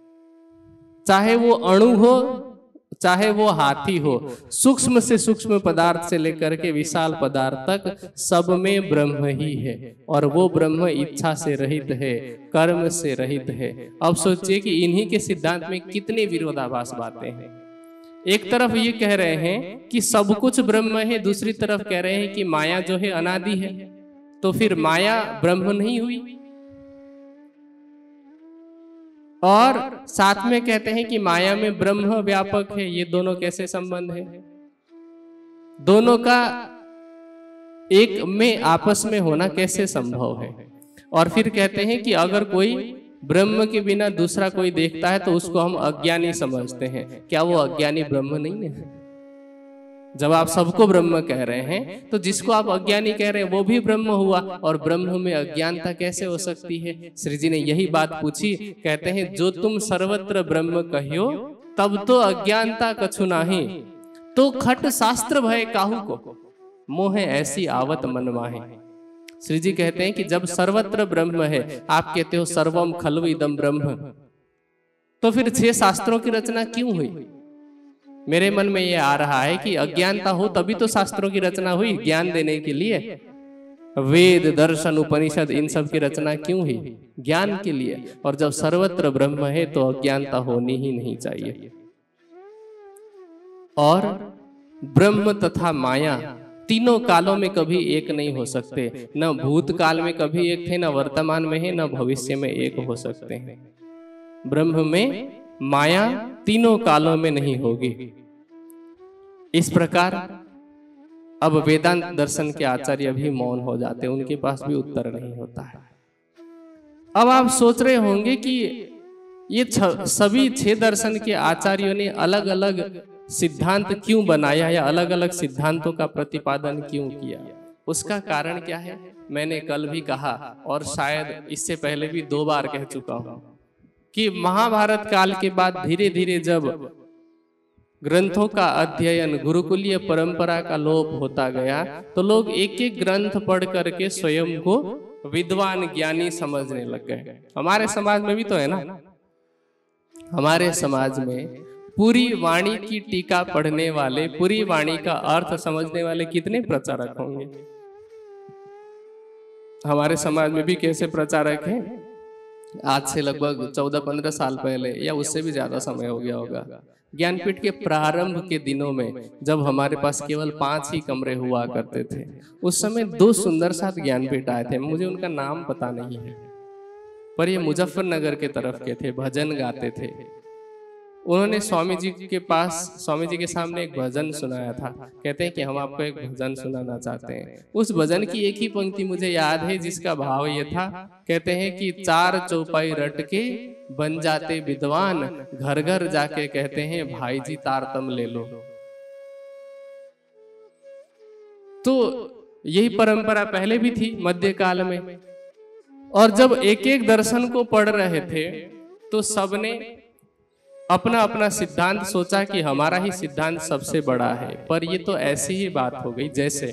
Speaker 1: चाहे वो अणु हो, चाहे वो हाथी हो, सूक्ष्म से सूक्ष्म पदार्थ से लेकर के विशाल पदार्थ तक सब में ब्रह्म ही है, और वो ब्रह्म इच्छा से रहित है, कर्म से रहित है। अब सोचिए कि इन्हीं के सिद्धांत में कितने विरोधाभास बातें हैं। एक तरफ ये कह रहे हैं कि सब कुछ ब्रह्म है, दूसरी तरफ कह रहे हैं कि माया जो है अनादि है, तो फिर माया ब्रह्म नहीं हुई। और साथ में कहते हैं कि माया में ब्रह्म व्यापक है। ये दोनों कैसे संबंध है? दोनों का एक में आपस में होना कैसे संभव है? और फिर कहते हैं कि अगर कोई ब्रह्म के बिना दूसरा कोई देखता है तो उसको हम अज्ञानी समझते हैं। क्या वो अज्ञानी ब्रह्म नहीं है? जब आप सबको ब्रह्म कह रहे हैं तो जिसको आप अज्ञानी कह रहे हैं वो भी ब्रह्म हुआ, और ब्रह्म में अज्ञानता कैसे हो सकती है? श्री जी ने यही बात पूछी। कहते हैं जो तुम सर्वत्र ब्रह्म कहियो तब तो अज्ञानता कछु नाही, तो खट शास्त्र भय काहू को, मोह ऐसी आवत मन माहे। श्री जी कहते हैं कि जब सर्वत्र ब्रह्म है, आप कहते हो सर्वम खलु इदम ब्रह्म, तो फिर छह शास्त्रों की रचना क्यों हुई? मेरे मन में ये आ रहा है कि अज्ञानता हो तभी तो शास्त्रों की रचना हुई, ज्ञान देने के लिए। वेद, दर्शन, उपनिषद, इन सब की रचना क्यों हुई? ज्ञान के लिए। और जब सर्वत्र ब्रह्म है तो अज्ञानता होनी ही नहीं चाहिए। और ब्रह्म तथा माया तीनों कालों में कभी एक नहीं हो सकते। न भूतकाल में कभी एक थे, न वर्तमान में है, न भविष्य में एक हो सकते हैं। ब्रह्म में माया तीनों कालों में नहीं होगी। इस प्रकार अब वेदांत दर्शन के आचार्य भी मौन हो जाते, उनके पास भी उत्तर नहीं होता है। अब आप सोच रहे होंगे कि ये सभी छह दर्शन के आचार्यों ने अलग अलग सिद्धांत क्यों बनाया या अलग अलग सिद्धांतों का प्रतिपादन क्यों किया? उसका कारण क्या है? मैंने कल भी कहा और शायद इससे पहले भी दो बार कह चुका हूं कि महाभारत काल के बाद धीरे धीरे जब ग्रंथों का अध्ययन, गुरुकुलीय परंपरा का लोप होता गया, तो लोग एक एक ग्रंथ पढ़ करके स्वयं को विद्वान, ज्ञानी समझने लग गए। हमारे समाज में भी तो है ना। हमारे समाज में पूरी वाणी की टीका पढ़ने वाले, पूरी वाणी का अर्थ समझने वाले कितने प्रचारक होंगे? हमारे समाज में भी कैसे प्रचारक हैं? आज से लगभग चौदह पंद्रह साल पहले या उससे भी ज्यादा समय हो गया होगा, ज्ञानपीठ के प्रारंभ के दिनों में जब हमारे पास केवल पांच ही कमरे हुआ करते थे, उस समय दो सुंदर साथ ज्ञानपीठ आए थे। मुझे उनका नाम पता नहीं है, पर ये मुजफ्फरनगर के तरफ के थे, भजन गाते थे। उन्होंने स्वामी जी के पास, स्वामी जी के सामने एक भजन सुनाया था। कहते हैं कि हम आपको एक भजन सुनाना चाहते हैं। उस भजन की एक ही पंक्ति मुझे याद है, जिसका भाव ये था, कहते हैं कि चार चौपाई रट के बन जाते विद्वान, घर घर जाके कहते हैं भाई जी तारतम ले लो। तो यही परंपरा पहले भी थी मध्यकाल में, और जब एक एक दर्शन को पढ़ रहे थे तो सबने अपना अपना सिद्धांत सोचा कि हमारा ही सिद्धांत सबसे बड़ा है। पर ये तो ऐसी ही बात हो गई जैसे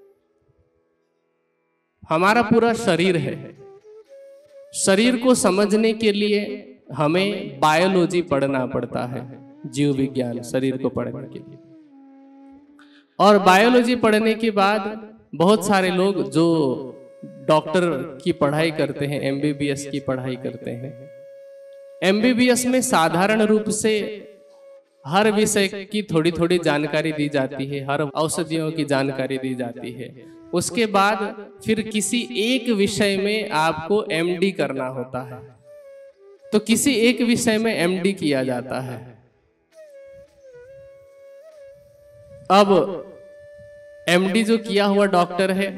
Speaker 1: हमारा पूरा शरीर है, शरीर को समझने के लिए हमें बायोलॉजी पढ़ना पड़ता है, जीव विज्ञान, शरीर को पढ़ने के लिए। और बायोलॉजी पढ़ने के बाद बहुत सारे लोग जो डॉक्टर की पढ़ाई करते हैं, एमबीबीएस की पढ़ाई करते हैं, एमबीबीएस में साधारण रूप से हर विषय की थोड़ी थोड़ी जानकारी दी जाती है, हर औषधियों की जानकारी दी जाती है। उसके बाद फिर किसी एक विषय में आपको एमडी करना होता है, तो किसी एक विषय में एमडी किया जाता है। अब एमडी जो किया हुआ डॉक्टर है,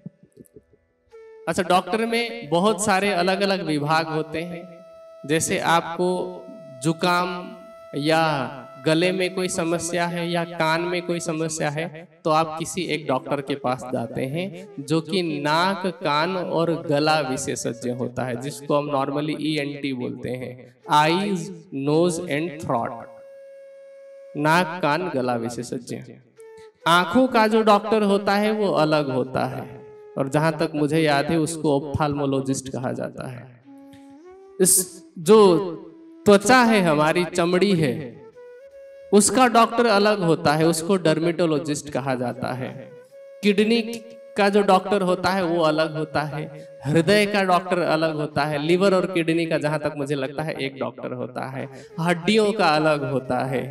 Speaker 1: अच्छा डॉक्टर में बहुत सारे अलग अलग विभाग होते हैं। जैसे आपको जुकाम या गले में कोई समस्या है या कान में कोई समस्या है, तो आप किसी एक डॉक्टर के पास जाते हैं जो कि नाक, कान और गला विशेषज्ञ होता है, जिसको हम नॉर्मली ईएनटी बोलते हैं, आईज नोज एंड थ्रोट, नाक कान गला विशेषज्ञ। आंखों का जो डॉक्टर होता है वो अलग होता है, और जहां तक मुझे याद है उसको ऑप्थाल्मोलॉजिस्ट कहा जाता है। इस जो त्वचा है, हमारी चमड़ी है, उसका डॉक्टर अलग होता है, उसको डर्मेटोलॉजिस्ट कहा जाता है। किडनी का जो डॉक्टर होता है वो अलग होता है, हृदय का डॉक्टर अलग होता है, लिवर और किडनी का जहां तक मुझे लगता है एक डॉक्टर होता है, हड्डियों का अलग होता है,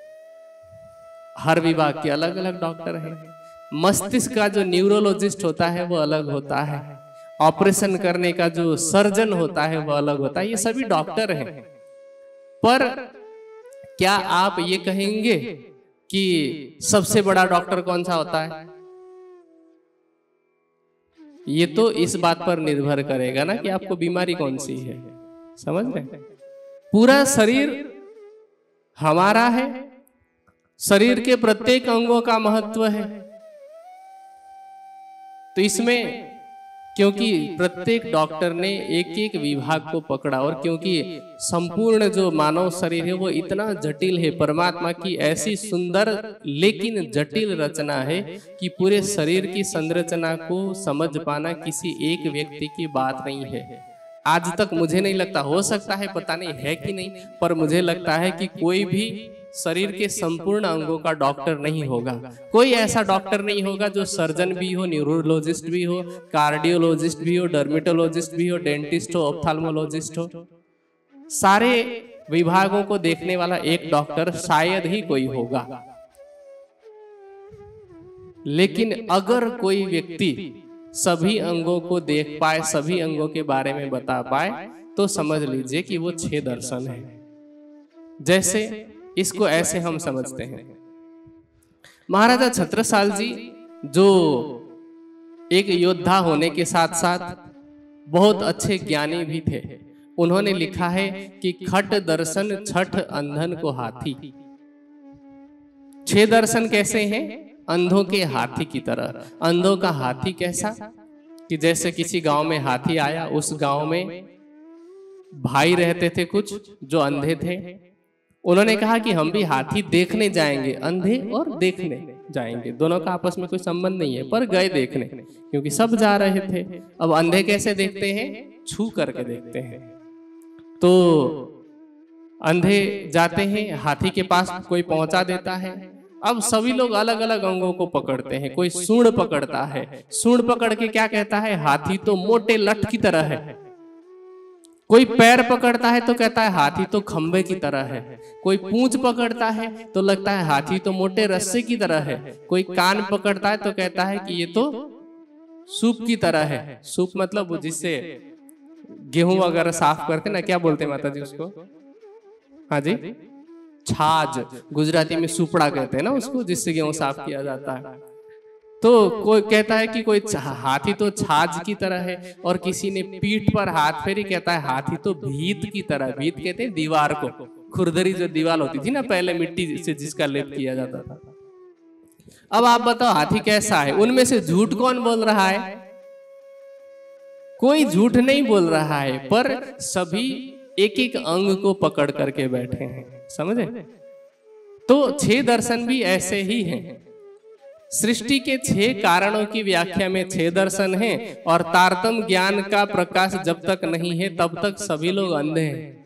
Speaker 1: हर विभाग के अलग अलग डॉक्टर हैं। मस्तिष्क का जो न्यूरोलॉजिस्ट होता है वो अलग होता है, ऑपरेशन करने का जो सर्जन होता है वो अलग होता है। ये सभी डॉक्टर हैं, पर क्या आप ये कहेंगे कि सबसे बड़ा डॉक्टर कौन सा होता है? ये तो इस बात पर निर्भर करेगा ना कि आपको बीमारी कौन सी है, समझ रहे? पूरा शरीर हमारा है, शरीर के प्रत्येक अंगों का महत्व है। तो इसमें क्योंकि प्रत्येक डॉक्टर ने एक एक विभाग को पकड़ा, और क्योंकि संपूर्ण जो मानव शरीर है वो इतना जटिल है, परमात्मा की ऐसी सुंदर लेकिन जटिल रचना है कि पूरे शरीर की संरचना को समझ पाना किसी एक व्यक्ति की बात नहीं है। आज तक मुझे नहीं लगता, हो सकता है पता नहीं है कि नहीं, पर मुझे लगता है कि कोई भी शरीर के संपूर्ण अंगों का डॉक्टर नहीं होगा। कोई ऐसा डॉक्टर नहीं होगा जो सर्जन भी हो, न्यूरोलॉजिस्ट भी हो, कार्डियोलॉजिस्ट भी हो, डर्मेटोलॉजिस्ट भी हो, डेंटिस्ट हो, ऑप्थाल्मोलॉजिस्ट हो। सारे विभागों को देखने वाला एक डॉक्टर शायद ही कोई होगा। लेकिन अगर कोई व्यक्ति सभी अंगों को देख पाए, सभी अंगों के बारे में बता पाए, तो समझ लीजिए कि वो छह दर्शन है। जैसे इसको ऐसे हम समझते हैं, महाराजा छत्रसाल जी जो एक योद्धा होने के साथ साथ बहुत अच्छे ज्ञानी भी थे, उन्होंने लिखा है कि खट दर्शन छठ अंधन को हाथी। छह दर्शन कैसे हैं? अंधों के हाथी की तरह। अंधों का हाथी कैसा? कि जैसे किसी गांव में हाथी आया, उस गांव में भाई रहते थे कुछ जो अंधे थे। उन्होंने कहा कि हम भी हाथी देखने जाएंगे। अंधे और देखने जाएंगे, दोनों का आपस में कोई संबंध नहीं है, पर गए देखने क्योंकि सब जा रहे थे। अब अंधे कैसे देखते हैं? छू करके देखते हैं। तो अंधे जाते हैं, हाथी के पास कोई पहुंचा देता है। अब सभी लोग अलग अलग अंगों को पकड़ते हैं। कोई सूंड पकड़ता है, सूंड पकड़ के क्या कहता है? हाथी तो मोटे लठ की तरह है। कोई पैर पकड़ता है तो कहता है हाथी तो खंबे की तरह है, कोई पूंछ पकड़ता है तो लगता है हाथी तो मोटे रस्से की तरह है, कोई कान पकड़ता है तो कहता है कि ये तो सूप की तरह है। सूप मतलब जिससे गेहूं वगैरह साफ करते ना, क्या बोलते हैं माता जी उसको? हाँ जी, छाछ। गुजराती में सुपड़ा कहते हैं ना उसको, जिससे गेहूं साफ किया जाता है। तो कोई कहता है कि कोई हाथी तो छाछ की तरह है, और किसी ने पीठ पर हाथ फेरी कहता है हाथी तो भीत की तरह। भीत कहते हैं दीवार को, खुरदरी जो दीवार होती थी ना पहले मिट्टी से जिसका लेप किया जाता था। अब आप बताओ हाथी कैसा है? उनमें से झूठ कौन बोल रहा है? कोई झूठ नहीं बोल रहा है, पर सभी एक एक अंग को पकड़ करके बैठे हैं, समझे? तो छह दर्शन भी ऐसे ही हैं। सृष्टि के छह कारणों की व्याख्या में छह दर्शन हैं, और तारतम ज्ञान का प्रकाश जब तक नहीं है तब तक सभी लोग अंधे हैं।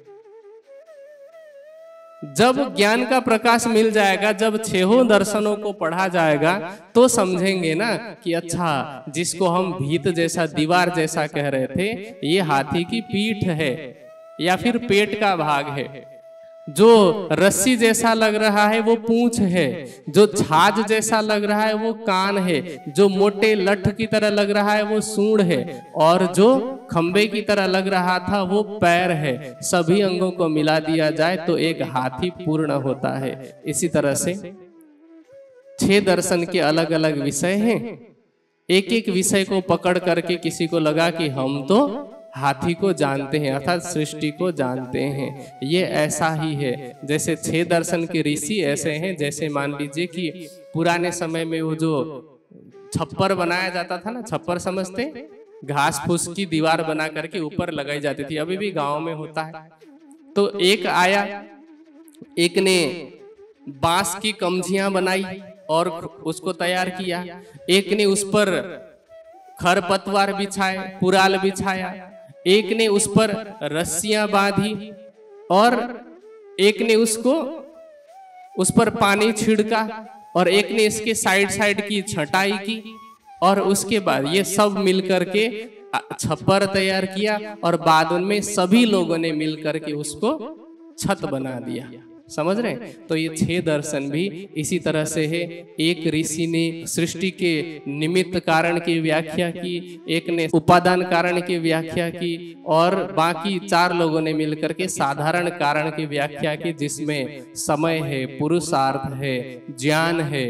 Speaker 1: जब ज्ञान का प्रकाश मिल जाएगा, जब छहों दर्शनों को पढ़ा जाएगा, तो समझेंगे ना कि अच्छा, जिसको हम भीत जैसा दीवार जैसा कह रहे थे, ये हाथी की पीठ है या फिर पेट का भाग है। जो रस्सी जैसा लग रहा है वो पूंछ है, जो छाछ जैसा लग रहा है वो कान है, जो मोटे लठ की तरह लग रहा है वो सूंड है, और जो खंबे की तरह लग रहा था वो पैर है। सभी अंगों को मिला दिया जाए तो एक हाथी पूर्ण होता है। इसी तरह से छह दर्शन के अलग अलग विषय हैं। एक एक विषय को पकड़ करके किसी को लगा कि हम तो हाथी को जानते हैं, अर्थात सृष्टि को जानते हैं। ये ऐसा ही है जैसे छह दर्शन के ऋषि ऐसे हैं, जैसे मान लीजिए कि पुराने समय में वो जो छप्पर बनाया जाता था ना, छप्पर समझते, घास फूस की दीवार बना करके ऊपर लगाई जाती थी, अभी भी गांव में होता है। तो एक आया, एक ने बांस की कमझियां बनाई और उसको तैयार किया, एक ने उस पर खरपतवार बिछाए, पुराल बिछाया, एक ने उस पर रस्सियां बांधी, और एक ने उसको उस पर पानी छिड़का, और एक ने इसके साइड साइड की छटाई की, और उसके बाद ये सब मिलकर के छप्पर तैयार किया, और बाद में सभी लोगों ने मिलकर के उसको छत बना दिया। समझ रहे हैं? तो ये छह दर्शन भी इसी तरह से है। एक ऋषि ने सृष्टि के निमित्त कारण की व्याख्या की, एक ने उपादान कारण की व्याख्या की, और बाकी चार लोगों ने मिलकर के साधारण कारण की व्याख्या की, जिसमें समय है, पुरुषार्थ है, ज्ञान है।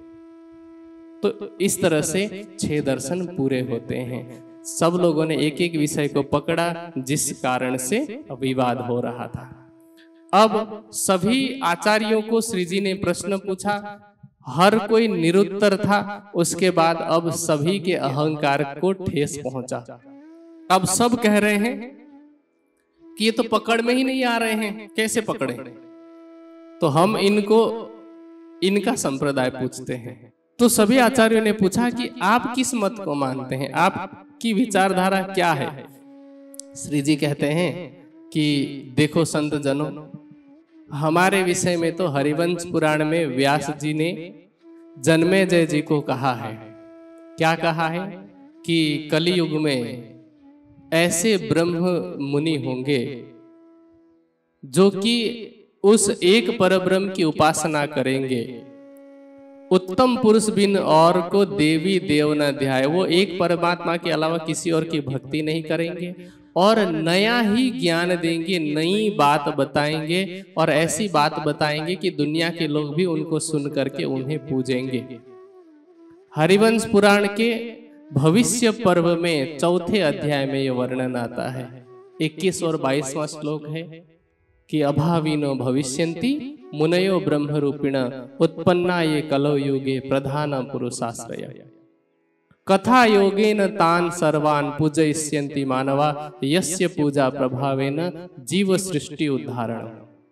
Speaker 1: तो इस तरह से छह दर्शन पूरे होते हैं। सब लोगों ने एक एक विषय को पकड़ा जिस कारण से विवाद हो रहा था। अब सभी आचार्यों को श्री जी ने प्रश्न पूछा, हर कोई निरुत्तर था। उसके बाद अब सभी के अहंकार को ठेस पहुंचा। अब सब कह रहे हैं कि ये तो पकड़ में ही नहीं आ रहे हैं, कैसे पकड़े? तो हम इनको इनका संप्रदाय पूछते हैं। तो सभी आचार्यों ने पूछा कि आप किस मत को मानते हैं, आपकी विचारधारा क्या है? श्री जी कहते हैं कि देखो संत जनों, हमारे विषय में तो हरिवंश पुराण में व्यास जी ने जन्मेजय जी को कहा है। क्या कहा है? कि कलियुग में ऐसे ब्रह्म मुनि होंगे जो कि उस एक परब्रह्म की उपासना करेंगे, उत्तम पुरुष बिन और को देवी देव न ध्याय। वो एक परमात्मा के अलावा किसी और की भक्ति नहीं करेंगे, और नया ही ज्ञान देंगे, नई बात बताएंगे, और ऐसी बात बताएंगे कि दुनिया के लोग भी उनको सुन करके उन्हें पूजेंगे। हरिवंश पुराण के भविष्य पर्व में चौथे अध्याय में यह वर्णन आता है। इक्कीस और बाईसवां श्लोक है कि अभाविनो भविष्यन्ति मुनयो ब्रह्मरूपिण उत्पन्ना ये कलौ युगे प्रधान पुरुषाश्रय कथा योगेन तान सर्वान पूजयिष्यन्ति मानवा यस्य पूजा प्रभावेन जीव सृष्टि उद्धारण।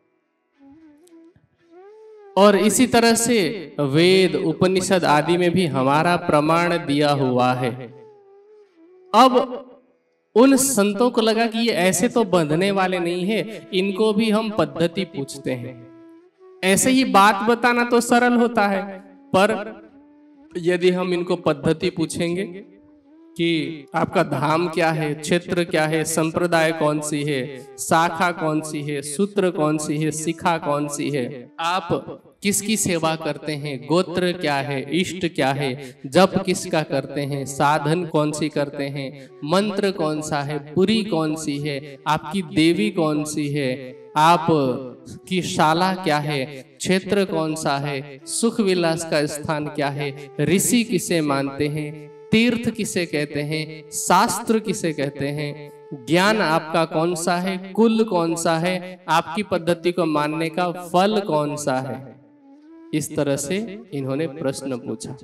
Speaker 1: और इसी तरह से वेद उपनिषद आदि में भी हमारा प्रमाण दिया हुआ है। अब उन संतों को लगा कि ये ऐसे तो बंधने वाले नहीं है, इनको भी हम पद्धति पूछते हैं। ऐसे ही बात बताना तो सरल होता है, पर यदि हम इनको पद्धति पूछेंगे कि आपका धाम क्या है, क्षेत्र क्या है, संप्रदाय कौन सी है, शाखा कौन सी है, सूत्र कौन सी है, शिखा कौन सी है, आप किसकी सेवा करते हैं, गोत्र क्या है, इष्ट क्या है, जप किसका करते हैं, साधन कौन सी करते हैं, मंत्र कौन सा है, पुरी कौन सी है, आपकी देवी कौन सी है, आप की शाला क्या है, क्षेत्र कौन सा है, सुख विलास का स्थान क्या है, ऋषि किसे मानते हैं, तीर्थ किसे कहते हैं, शास्त्र किसे कहते हैं, ज्ञान आपका कौन सा है, कुल कौन सा है, आपकी पद्धति को मानने का फल कौन सा है। इस तरह से इन्होंने प्रश्न पूछा।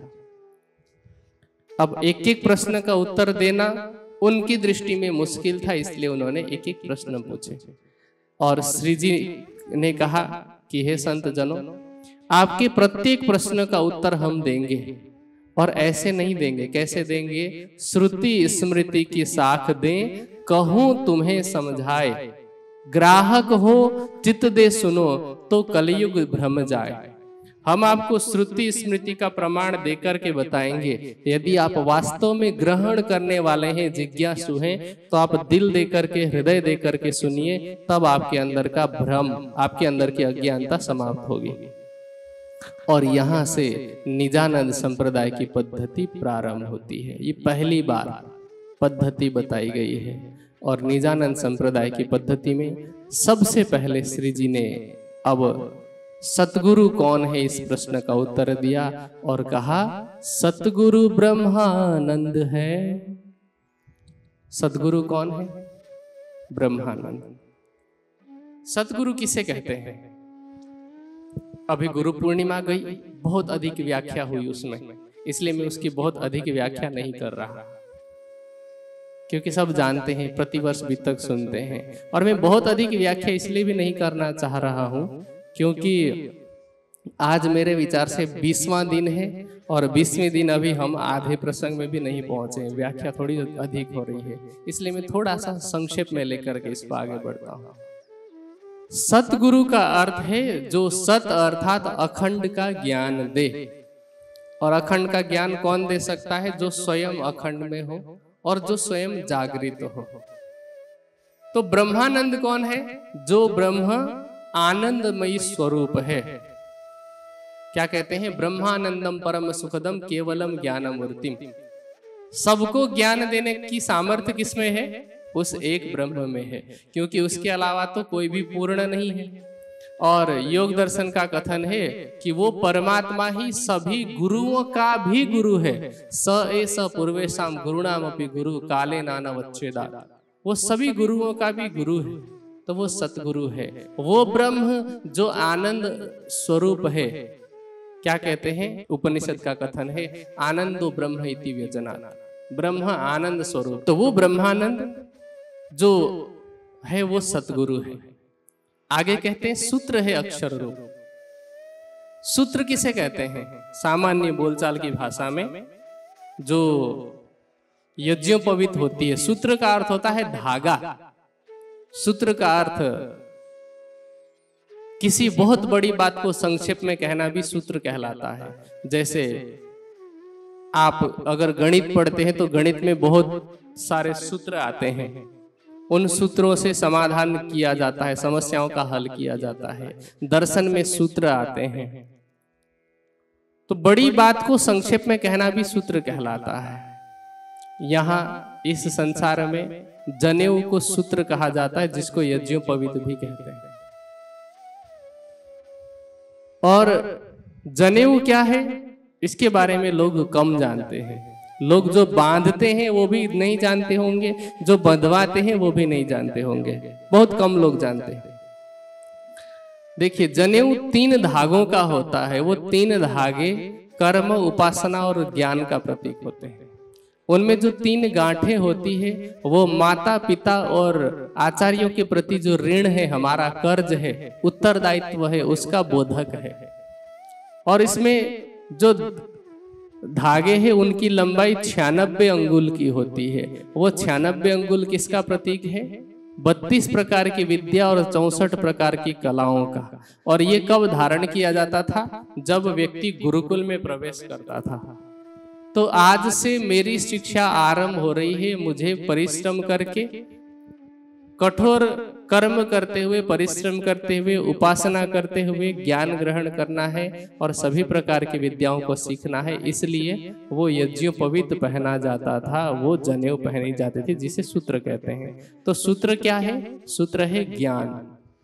Speaker 1: अब एक एक प्रश्न का उत्तर देना उनकी दृष्टि में मुश्किल था, इसलिए उन्होंने एक एक प्रश्न पूछे। और श्री जी ने कहा कि हे संत जनों, आपके प्रत्येक प्रश्न का उत्तर हम देंगे, और ऐसे नहीं देंगे। कैसे देंगे? श्रुति स्मृति की साख दें, कहूं तुम्हें समझाए, ग्राहक हो चित्त दे सुनो, तो कलयुग भ्रम जाए। हम आपको श्रुति स्मृति का प्रमाण देकर के बताएंगे। यदि आप वास्तव में ग्रहण करने वाले हैं, जिज्ञासु हैं, तो आप दिल देकर के, हृदय देकर के सुनिए, तब आपके अंदर का भ्रम, आपके अंदर की अज्ञानता समाप्त होगी। और यहाँ से निजानंद संप्रदाय की पद्धति प्रारंभ होती है। ये पहली बार पद्धति बताई गई है। और निजानंद संप्रदाय की पद्धति में सबसे पहले श्री जी ने अब सतगुरु कौन है इस प्रश्न का उत्तर दिया और कहा सतगुरु ब्रह्मानंद है। सतगुरु कौन है? ब्रह्मानंद। सतगुरु किसे कहते हैं? अभी गुरु पूर्णिमा गई, बहुत अधिक व्याख्या हुई उसमें, इसलिए मैं उसकी बहुत अधिक व्याख्या नहीं कर रहा, क्योंकि सब जानते हैं, प्रतिवर्ष भी तक सुनते हैं। और मैं बहुत अधिक व्याख्या इसलिए भी नहीं करना चाह रहा हूं क्योंकि आज मेरे विचार से बीसवां दिन है और बीसवें दिन अभी हम आधे प्रसंग में भी नहीं पहुंचे, व्याख्या थोड़ी अधिक हो रही है, इसलिए मैं थोड़ा सा संक्षेप में लेकर के इसको आगे बढ़ता हूं। सतगुरु का अर्थ है जो सत अर्थात अखंड का ज्ञान दे। और अखंड का ज्ञान कौन दे सकता है? जो स्वयं अखंड में हो और जो स्वयं जागृत हो। तो ब्रह्मानंद कौन है? जो ब्रह्म आनंदमयी स्वरूप है। क्या कहते हैं? ब्रह्मानंदम परम सुखदम केवलम ज्ञानमूर्तिम। सबको ज्ञान देने की सामर्थ्य किसमें है? उस एक ब्रह्म में है, क्योंकि उसके अलावा तो कोई भी पूर्ण नहीं है। और योग दर्शन का कथन है कि वो परमात्मा ही सभी गुरुओं का भी गुरु है। स ए स पूर्वेशाम गुरुणामपि गुरु काले नानवच्छेदा। वो सभी गुरुओं का भी गुरु है, तो वो सतगुरु है। वो ब्रह्म जो आनंद स्वरूप है। क्या कहते हैं? उपनिषद का कथन है आनंदो ब्रह्म इति व्यजनात्। ब्रह्म आनंद स्वरूप, तो वो ब्रह्मानंद जो है वो सतगुरु है। आगे कहते हैं सूत्र है अक्षर रूप। सूत्र किसे कहते हैं? सामान्य बोलचाल की भाषा में जो यज्ञोपवीत होती है, सूत्र का अर्थ होता है धागा। सूत्र का अर्थ किसी बहुत बड़ी बात को संक्षेप में कहना भी सूत्र कहलाता है। जैसे आप अगर गणित पढ़ते हैं तो गणित में बहुत सारे सूत्र आते हैं, उन सूत्रों से समाधान किया जाता है, समस्याओं का हल किया जाता है। दर्शन में सूत्र आते हैं, तो बड़ी बात को संक्षेप में कहना भी सूत्र कहलाता है। यहाँ इस संसार में जनेऊ को सूत्र कहा जाता है, जिसको यज्ञोपवीत भी कहते हैं। और जनेऊ क्या है, इसके बारे में लोग कम जानते हैं। लोग जो बांधते हैं वो भी नहीं जानते होंगे, जो बंधवाते हैं वो भी नहीं जानते होंगे, बहुत कम लोग जानते हैं। देखिए, जनेऊ तीन धागों का होता है। वो तीन धागे कर्म, उपासना और ज्ञान का प्रतीक होते हैं। उनमें जो तीन गांठें होती है वो माता पिता और आचार्यों के प्रति जो ऋण है, हमारा कर्ज है, उत्तरदायित्व है, उसका बोधक है। और इसमें जो धागे हैं उनकी लंबाई छियानबे अंगुल की होती है। वो छियानबे अंगुल किसका प्रतीक है? बत्तीस प्रकार की विद्या और चौसठ प्रकार की कलाओं का। और ये कब धारण किया जाता था? जब व्यक्ति गुरुकुल में प्रवेश करता था। तो आज से मेरी शिक्षा आरंभ हो रही है। मुझे परिश्रम करके, कठोर कर्म करते हुए, परिश्रम करते हुए, उपासना करते हुए ज्ञान ग्रहण करना है और सभी प्रकार की विद्याओं को सीखना है। इसलिए वो यज्ञोपवीत पहना जाता था, वो जनेऊ पहनी जाती थी, जिसे सूत्र कहते हैं। तो सूत्र क्या है? सूत्र है ज्ञान।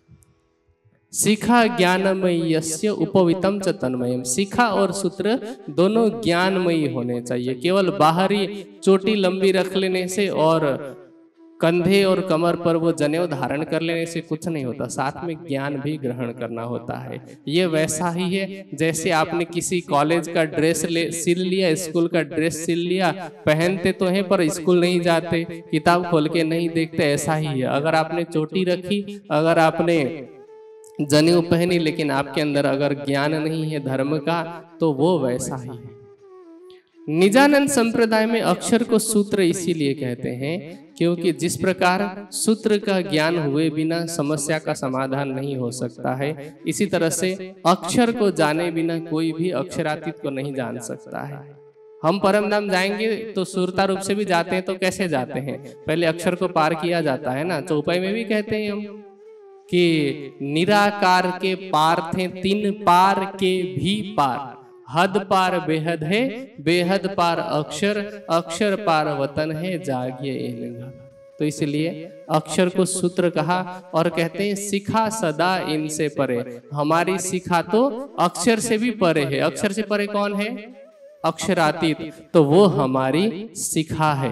Speaker 1: शिखा ज्ञानमयी यस्य उपवितम च तन्मयम। शिखा और सूत्र दोनों ज्ञानमयी होने चाहिए। केवल बाहरी चोटी लंबी रख लेने से और कंधे और कमर पर वो जनेऊ धारण कर लेने से कुछ नहीं होता, साथ में ज्ञान भी ग्रहण करना होता है। ये वैसा ही है जैसे आपने किसी कॉलेज का ड्रेस ले सिल लिया, स्कूल का ड्रेस सिल लिया, पहनते तो हैं पर स्कूल नहीं जाते, किताब खोल के नहीं देखते, ऐसा ही है। अगर आपने चोटी रखी, अगर आपने जनेऊ पहनी, लेकिन आपके अंदर अगर ज्ञान नहीं है धर्म का, तो वो वैसा ही है। निजानंद संप्रदाय में अक्षर को सूत्र इसीलिए कहते हैं क्योंकि जिस प्रकार सूत्र का ज्ञान हुए बिना समस्या का समाधान नहीं हो सकता है, इसी तरह से अक्षर को जाने बिना कोई भी अक्षरातीत को नहीं जान सकता है। हम परम धाम जाएंगे तो सुरता रूप से भी जाते हैं, तो कैसे जाते हैं? पहले अक्षर को पार किया जाता है ना। चौपाई में भी कहते हैं हम कि निराकार के पार थे तीन पार के भी पार, हद पार बेहद है, बेहद पार अक्षर, अक्षर पार वतन है, जागिए इनका। तो इसलिए अक्षर को सूत्र कहा और कहते हैं शिखा सदा इनसे परे। हमारी शिखा तो अक्षर से भी परे है। अक्षर से परे कौन है? अक्षरातीत। तो वो हमारी शिखा है।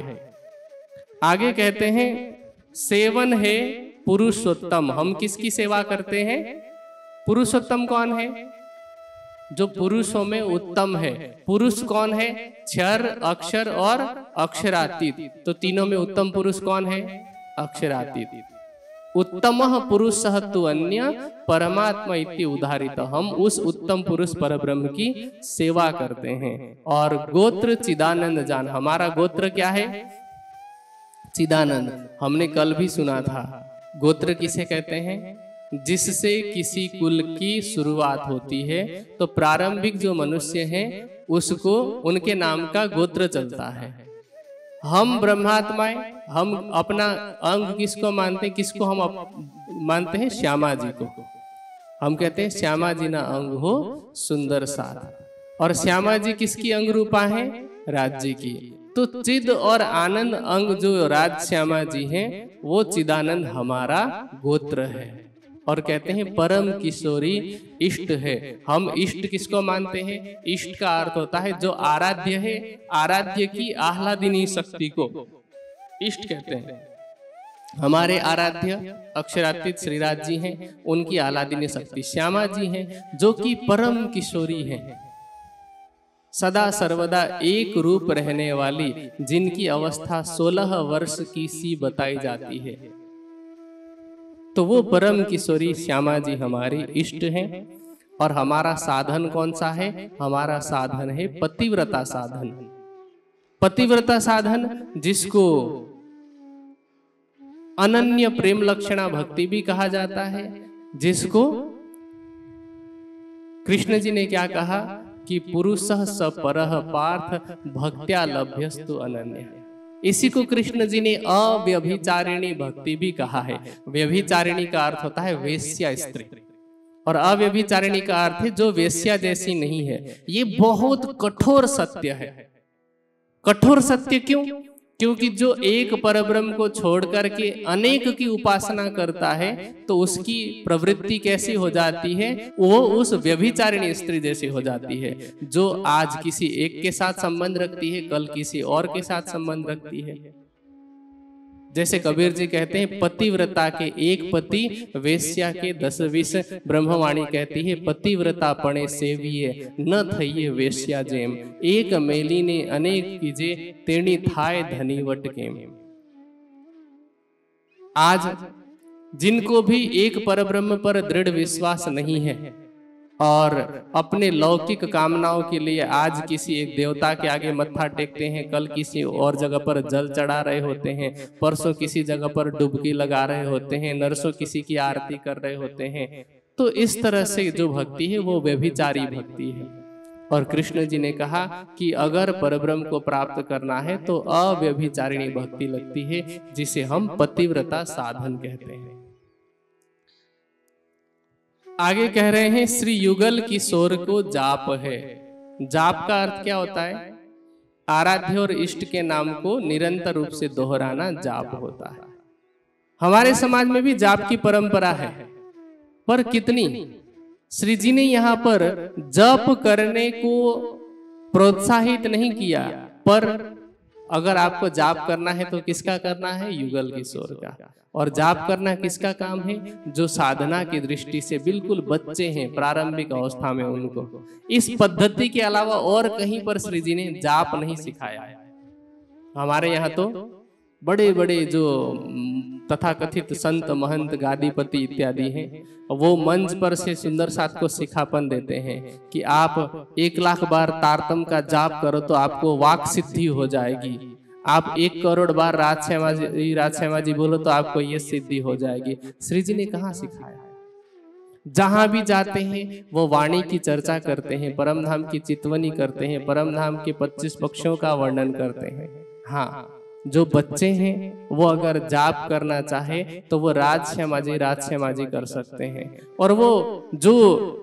Speaker 1: आगे कहते हैं सेवन है पुरुषोत्तम। हम किसकी सेवा करते हैं? पुरुषोत्तम कौन है? जो पुरुषों में उत्तम है। पुरुष कौन है? क्षर, अक्षर और अक्षरातीत। तो तीनों में उत्तम पुरुष कौन है? अक्षरातीत। उत्तमः पुरुषः तु अन्य परमात्मा इति उदाहरित। हम उस उत्तम पुरुष परब्रह्म की सेवा करते हैं। और गोत्र चिदानंद जान। हमारा गोत्र क्या है? चिदानंद। हमने कल भी सुना था। गोत्र किसे कहते हैं? जिससे किसी कुल की शुरुआत होती है, तो प्रारंभिक जो मनुष्य हैं उसको उनके नाम का गोत्र चलता है। हम ब्रह्मात्माएं, हम अपना अंग किसको मानते हैं? किसको हम मानते हैं? श्यामा जी को। हम कहते हैं श्यामा जी ना अंग हो सुंदर साथ। और श्यामा जी किसकी अंग रूपा है? राज्य की। तो चिद और आनंद अंग जो राज श्यामा जी हैं, वो चिदानंद हमारा गोत्र है। और कहते हैं परम किशोरी इष्ट है। हम इष्ट किसको मानते हैं? इष्ट का अर्थ होता है जो आराध्य है, आराध्य की आह्लादिनी शक्ति को इष्ट कहते हैं। हमारे आराध्य अक्षरातीत श्रीराज जी हैं, उनकी आह्लादिनी शक्ति श्यामा जी हैं, जो कि परम किशोरी हैं, सदा सर्वदा एक रूप रहने वाली, जिनकी अवस्था सोलह वर्ष की सी बताई जाती है। तो वो परम किशोरी श्यामा जी हमारी इष्ट हैं। और हमारा साधन कौन सा है? हमारा साधन है पतिव्रता साधन। पतिव्रता साधन जिसको अनन्य प्रेम लक्षणा भक्ति भी कहा जाता है, जिसको कृष्ण जी ने क्या कहा कि पुरुषः स परः पार्थ भक्त्या लभ्यस्तु अनन्य। इसी को कृष्ण जी ने अव्यभिचारिणी भक्ति भी कहा है। व्यभिचारिणी का अर्थ होता है वेश्या स्त्री, और अव्यभिचारिणी का अर्थ है जो वेश्या जैसी नहीं है। ये बहुत कठोर सत्य है। कठोर सत्य क्यों? क्योंकि जो एक परब्रह्म को छोड़ करके अनेक की उपासना करता है, तो उसकी प्रवृत्ति कैसी हो जाती है? वो उस व्यभिचारिणी स्त्री जैसी हो जाती है, जो आज किसी एक के साथ संबंध रखती है, कल किसी और के साथ संबंध रखती है। जैसे कबीर जी कहते हैं पतिव्रता के एक पति, वेश्या के दस बीस। ब्रह्मवाणी कहती है पतिव्रता पणे सेविये, न थइये वेश्या जेम। एक मेली ने अनेक कीजे, तेणी थाय धनीवट केम। आज जिनको भी एक परब्रह्म पर दृढ़ विश्वास नहीं है और अपने लौकिक कामनाओं के लिए आज किसी एक देवता के आगे मत्था टेकते हैं, कल किसी और जगह पर जल चढ़ा रहे होते हैं, परसों किसी जगह पर डुबकी लगा रहे होते हैं, नरसों किसी की आरती कर रहे होते हैं, तो इस तरह से जो भक्ति है वो व्यभिचारी भक्ति है। और कृष्ण जी ने कहा कि अगर परब्रह्म को प्राप्त करना है तो अव्यभिचारिणी भक्ति लगती है, जिसे हम पतिव्रता साधन कहते हैं। आगे कह रहे हैं श्री युगल किशोर को जाप है। जाप का अर्थ क्या होता है? आराध्य और इष्ट के नाम को निरंतर रूप से दोहराना जाप होता है। हमारे समाज में भी जाप की परंपरा है, पर कितनी? श्री जी ने यहाँ पर जप करने को प्रोत्साहित नहीं किया, पर अगर आपको जाप करना है तो किसका करना है? युगल किशोर का। और जाप करना किसका काम है? जो साधना की दृष्टि से बिल्कुल बच्चे हैं, प्रारंभिक अवस्था में, उनको। इस पद्धति के अलावा और कहीं पर श्री जी ने जाप नहीं सिखाया है। हमारे यहाँ तो बड़े बड़े जो तथाकथित संत, महंत, गादीपति इत्यादि हैं, वो मंच पर से सुंदर साथ को सिखापन देते हैं कि आप एक लाख बार तारतम का जाप करो तो आपको वाक सिद्धि हो जाएगी। आप एक करोड़ बार राज श्यामा जी राज श्यामा जी बोलो तो आपको ये सिद्धि हो जाएगी। श्री जी ने कहाँ सिखाया? जहां भी जाते हैं वो वाणी की चर्चा करते हैं, परम धाम की चितवनी करते हैं, परम धाम के पच्चीस पक्षों का वर्णन करते हैं। हाँ, जो बच्चे हैं वो अगर जाप करना चाहे तो वो राज श्यामा जी राज श्यामा जी कर सकते हैं। और वो जो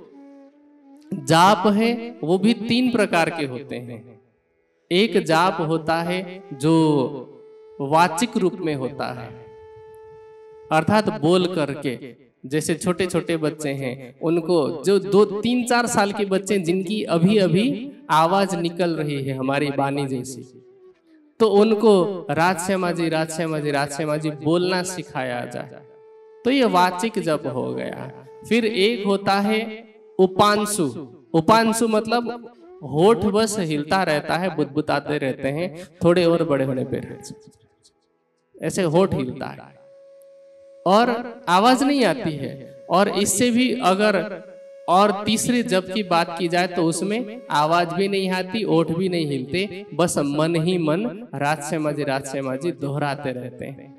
Speaker 1: जाप है वो भी तीन प्रकार के होते हैं। एक जाप होता है जो वाचिक रूप में होता है, अर्थात बोल करके। जैसे छोटे छोटे बच्चे हैं उनको, जो दो तीन चार साल के बच्चे जिनकी अभी अभी आवाज निकल रही है हमारी वाणी जैसी, तो उनको राज श्यामा जी राज श्यामा जी राज श्यामा जी बोलना सिखाया जाए, तो ये वाचिक जप हो गया। फिर एक होता है उपांशु। उपांशु मतलब होठ बस हिलता रहता है, बुदबुदाते रहते हैं, थोड़े और बड़े होने पे ऐसे होठ हिलता है और आवाज नहीं आती है। और इससे भी अगर और तीसरे जप की बात की जाए तो उसमें आवाज भी नहीं आती, ओठ भी नहीं हिलते, बस मन ही मन राज श्यामा जी राज श्यामा जी दोहराते रहते हैं।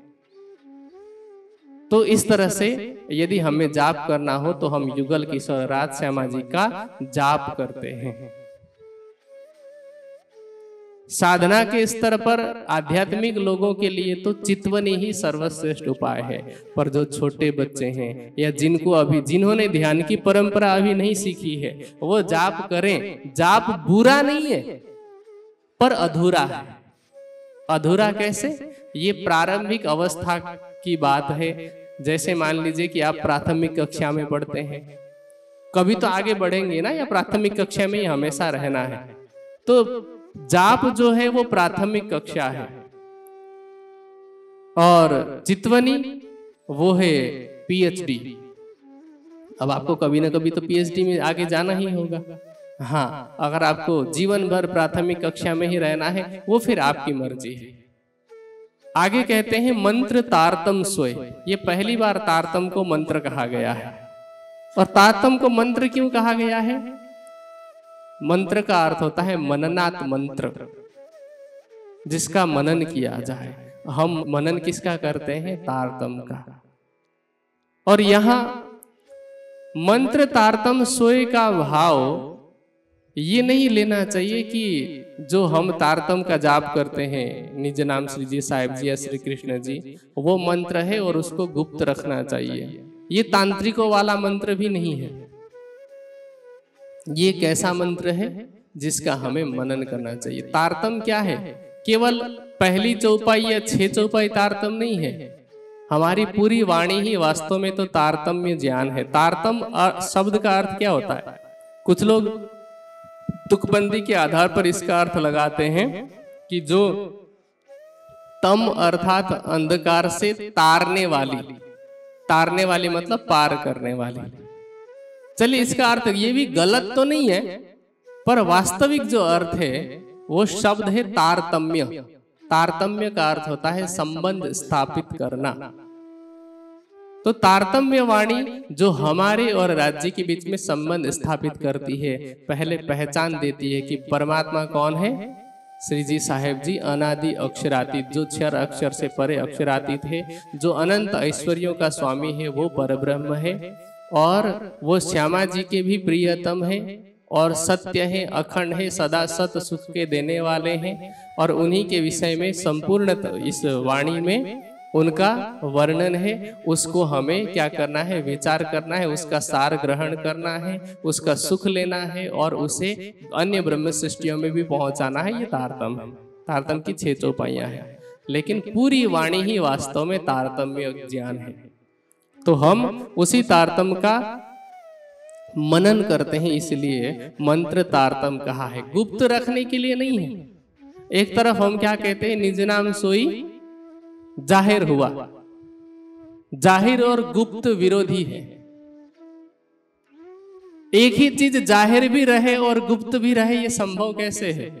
Speaker 1: तो इस तरह से यदि हमें जाप करना हो तो हम युगल किशोर राज श्यामा जी का जाप करते हैं। साधना के स्तर पर आध्यात्मिक लोगों के लिए तो चितवनी ही सर्वश्रेष्ठ उपाय है, पर जो छोटे बच्चे हैं या जिनको अभी जिन्होंने ध्यान की परंपरा अभी नहीं सीखी है वो जाप करें। जाप बुरा नहीं है, पर अधूरा है। अधूरा कैसे? ये प्रारंभिक अवस्था की बात है। जैसे मान लीजिए कि आप प्राथमिक कक्षा में पढ़ते हैं, कभी तो आगे बढ़ेंगे ना, या प्राथमिक कक्षा में ही हमेशा रहना है। तो जाप जो है वो प्राथमिक कक्षा है और चितवनी वो है पीएचडी। अब आपको कभी ना कभी तो पीएचडी में आगे जाना ही होगा। हाँ, अगर आपको जीवन भर प्राथमिक कक्षा में ही रहना है वो फिर आपकी मर्जी है। आगे कहते हैं मंत्र तारतम सोय। ये पहली बार तारतम को मंत्र कहा गया है। और तारतम को मंत्र क्यों कहा गया है? मंत्र का अर्थ होता है मननात् मंत्र, जिसका मनन किया जाए। हम मनन किसका करते हैं? तारतम का। और यहां मंत्र तारतम सोए का भाव ये नहीं लेना चाहिए कि जो हम तारतम का जाप करते हैं, निज नाम श्री जी साहिब जी या श्री कृष्ण जी, वो मंत्र है और उसको गुप्त रखना चाहिए। ये तांत्रिकों वाला मंत्र भी नहीं है। ये कैसा मंत्र है जिसका हमें मनन करना चाहिए। तारतम क्या है? केवल पहली चौपाई या छह चौपाई तारतम नहीं है। हमारी पूरी वाणी ही वास्तव में तो तारतम्य ज्ञान है। तारतम शब्द का अर्थ क्या होता है? कुछ लोग तुकबंदी के आधार पर इसका अर्थ लगाते हैं कि जो तम अर्थात अंधकार से तारने वाली, तारने वाली मतलब पार करने वाली। चलिए, इसका अर्थ ये भी गलत तो नहीं है, पर वास्तविक जो अर्थ है वो शब्द है तारतम्य। तारतम्य का अर्थ होता है संबंध स्थापित करना। तो तारतम्य वाणी जो हमारे और राज्य के बीच में संबंध स्थापित करती है, पहले पहचान देती है कि परमात्मा कौन है। श्री जी साहेब जी अनादि अक्षरातीत, जो क्षर अक्षर से परे अक्षरातीत है, जो अनंत ऐश्वर्यों का स्वामी है, वो परब्रह्म है। और वो श्यामा जी के भी प्रियतम है और सत्य हैं, अखंड है, सदा सत सुख के देने वाले हैं, और उन्हीं के विषय में संपूर्ण इस वाणी में उनका वर्णन है। उसको हमें क्या करना है, विचार करना है, उसका सार ग्रहण करना है, उसका सुख लेना है और उसे अन्य ब्रह्म सृष्टियों में भी पहुंचाना है। ये तारतम्य है, तारतम्य की छह चौपाइयां हैं, लेकिन पूरी वाणी ही वास्तव में तारतम्य ज्ञान है। तो हम उसी तारतम्य का मनन करते हैं, इसलिए मंत्र तारतम्य कहा है। गुप्त रखने के लिए नहीं है। एक तरफ हम क्या कहते हैं, निज नाम सोई जाहिर हुआ। जाहिर और गुप्त विरोधी है। एक ही चीज जाहिर भी रहे और गुप्त भी रहे, ये संभव कैसे है?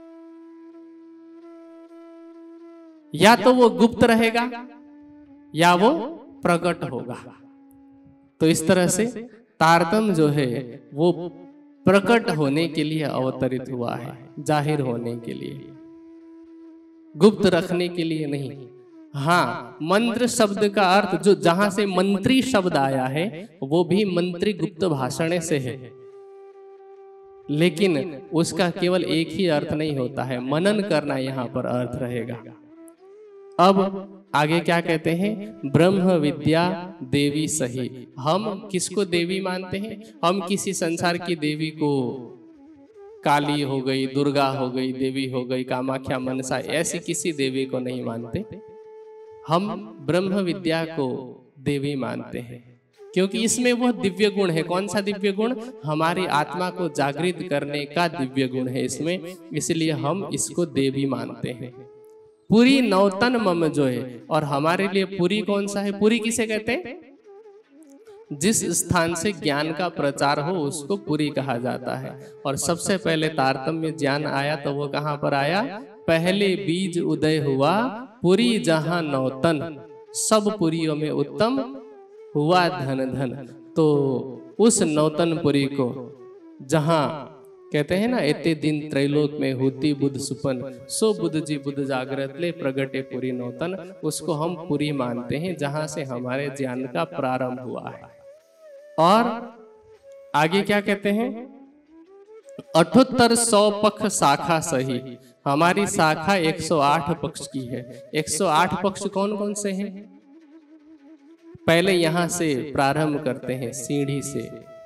Speaker 1: या तो वो गुप्त रहेगा या वो प्रकट होगा। तो इस तरह से तारतम्य जो है वो प्रकट होने के लिए अवतरित हुआ है, जाहिर होने के लिए, गुप्त रखने के लिए नहीं। हाँ, मंत्र शब्द का अर्थ जो जहां से मंत्री शब्द आया है वो भी मंत्री गुप्त भाषण से है, लेकिन उसका केवल एक ही अर्थ नहीं होता है, मनन करना यहां पर अर्थ रहेगा। अब आगे क्या कहते हैं, ब्रह्म विद्या देवी सही। हम किसको देवी मानते हैं? हम किसी संसार की देवी को, काली हो गई, दुर्गा हो गई, देवी हो गई, कामाख्या, मनसा, ऐसी किसी देवी को नहीं मानते। हम ब्रह्म विद्या को देवी मानते हैं, क्योंकि इसमें वह दिव्य गुण है। कौन सा दिव्य गुण? हमारी आत्मा को जागृत करने का दिव्य गुण है इसमें, इसलिए हम इसको देवी मानते हैं। पुरी नौतन मम जो है, और हमारे लिए पुरी कौन सा है? पुरी किसे कहते हैं? जिस स्थान से ज्ञान का प्रचार हो उसको पुरी कहा जाता है। और सबसे पहले तारतम्य ज्ञान आया तो वो कहां पर आया? पहले बीज उदय हुआ पुरी जहां नौतन, सब पुरियों में उत्तम हुआ धन धन। तो उस नौतन पुरी को, जहां कहते हैं ना, एते दिन त्रैलोक में होती बुद्ध सुपन, सो बुद्ध जी बुद्ध जागृत ले प्रगटे पुरी नौतन, उसको हम पुरी मानते हैं, जहां से हमारे ज्ञान का प्रारंभ हुआ है। और आगे क्या कहते हैं, अठहत्तर सौ पक्ष शाखा सही। हमारी शाखा एक सौ आठ पक्ष की है। एक सौ आठ पक्ष कौन कौन से हैं? पहले यहां से प्रारंभ करते हैं, सीढ़ी से।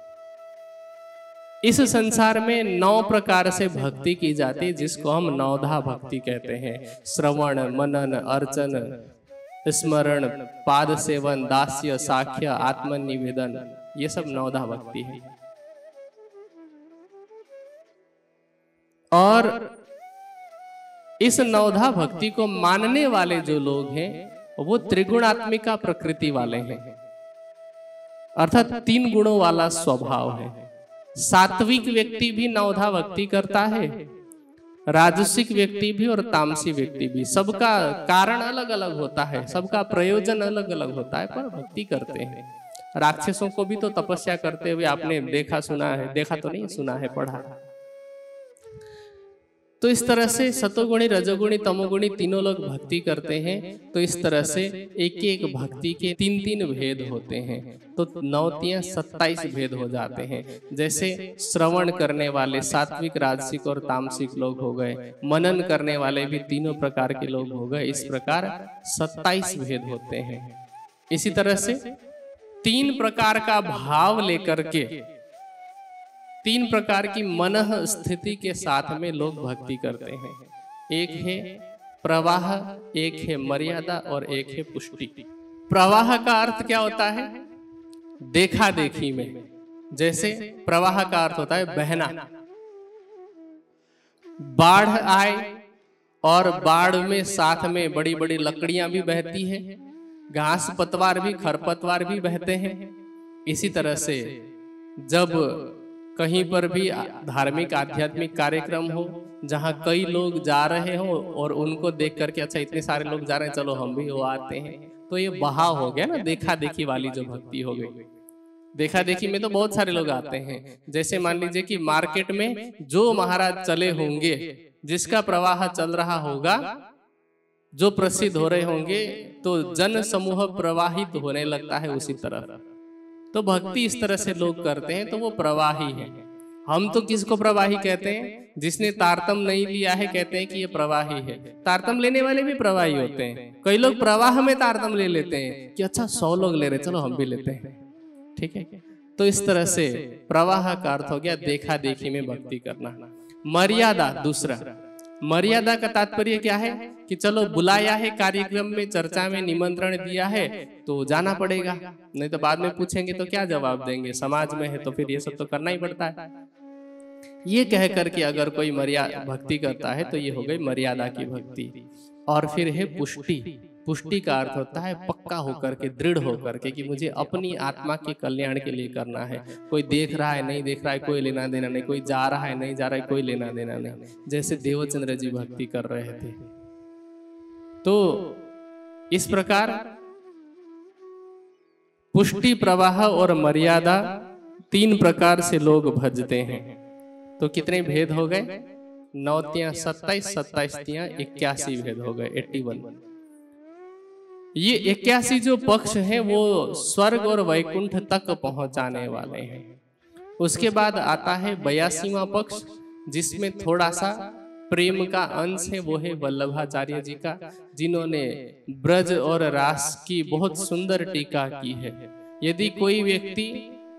Speaker 1: इस संसार में नौ प्रकार से भक्ति की जाती है, जिसको हम नवधा भक्ति कहते हैं। श्रवण, मनन, अर्चन, स्मरण, पाद सेवन, दास्य, साख्य, आत्मनिवेदन, ये सब नवधा भक्ति है। और इस नवधा भक्ति को मानने वाले जो लोग हैं वो त्रिगुणात्मिका प्रकृति वाले हैं, अर्थात तीन गुणों वाला स्वभाव है। सात्विक व्यक्ति भी नवधा भक्ति करता है, राजसिक व्यक्ति भी और तामसी व्यक्ति भी। सबका कारण अलग अलग होता है, सबका प्रयोजन अलग अलग होता है, पर भक्ति करते हैं। राक्षसों को भी तो तपस्या करते हुए आपने देखा सुना है, देखा तो नहीं, सुना है, पढ़ा। तो इस तरह से सतोगुणी, रजोगुणी, तमोगुणी तीनों लोग भक्ति करते हैं। तो इस तरह से एक एक भक्ति के तीन तीन भेद होते हैं, तो नौ तिया सत्ताईस भेद हो जाते हैं। जैसे श्रवण करने वाले सात्विक, राजसिक और तामसिक लोग हो गए, मनन करने वाले भी तीनों प्रकार के लोग हो गए। इस प्रकार सत्ताईस भेद होते हैं। इसी तरह से तीन प्रकार का भाव लेकर के, तीन प्रकार की मनः स्थिति के साथ में लोग भक्ति करते हैं। एक है प्रवाह, एक है मर्यादा और एक है पुष्टि। प्रवाह का अर्थ क्या होता है? देखा देखी में। जैसे प्रवाह का अर्थ होता है बहना। बाढ़ आए और बाढ़ में साथ में बड़ी बड़ी लकड़ियां भी बहती है, घास पतवार भी, खरपतवार भी बहते हैं। इसी तरह से जब कहीं पर भी धार्मिक आध्यात्मिक कार्यक्रम हो, जहां कई लोग जा रहे हो और उनको देख करके अच्छा इतने सारे लोग जा रहे हैं, चलो हम भी वो आते हैं, तो ये बहाव हो गया ना, देखा देखी वाली जो भक्ति हो गई। देखा देखी में तो बहुत सारे लोग आते हैं। जैसे मान लीजिए कि मार्केट में जो महाराज चले होंगे, जिसका प्रवाह चल रहा होगा, जो प्रसिद्ध हो रहे होंगे, तो जन समूह प्रवाहित होने लगता है उसी तरह। तो भक्ति इस तरह से लोग करते हैं, तो वो प्रवाही है। हम तो किसको प्रवाही कहते हैं? जिसने तारतम नहीं लिया है कहते हैं कि ये प्रवाही है। तारतम लेने वाले भी प्रवाही होते हैं। कई लोग प्रवाह में तारतम ले लेते हैं कि अच्छा सौ लोग ले रहे, चलो हम भी लेते हैं, ठीक है। तो इस तरह से प्रवाह का अर्थ हो गया देखा देखी में भक्ति करना। मर्यादा, दूसरा मर्यादा का तात्पर्य क्या है कि चलो बुलाया है कार्यक्रम में, चर्चा में निमंत्रण दिया है तो जाना पड़ेगा, नहीं तो बाद में पूछेंगे तो क्या जवाब देंगे, समाज में है तो फिर ये सब तो करना ही पड़ता है। ये कह करके अगर कोई मर्यादा भक्ति करता है तो ये हो गई मर्यादा की भक्ति। और फिर है पुष्टि। पुष्टि का अर्थ होता है पक्का होकर के, दृढ़ होकर के कि मुझे अपनी आत्मा के कल्याण के लिए करना है। कोई देख रहा है नहीं देख रहा है कोई लेना देना नहीं, कोई जा रहा है नहीं जा रहा है कोई लेना देना नहीं, जैसे देवचंद्र जी भक्ति कर रहे थे। तो इस प्रकार पुष्टि, प्रवाह और मर्यादा तीन प्रकार से लोग भजते हैं। तो कितने भेद हो गए? नौ तिया सत्ताईस, सत्ताईस तिया इक्यासी भेद हो गए, इक्यासी। ये इक्यासी जो पक्ष हैं वो स्वर्ग और वैकुंठ तक पहुंचाने वाले हैं। उसके बाद आता है बयासीवां पक्ष, जिसमें थोड़ा सा प्रेम का अंश है, वो है वल्लभाचार्य जी का, जिन्होंने ब्रज और रास की बहुत सुंदर टीका की है। यदि कोई व्यक्ति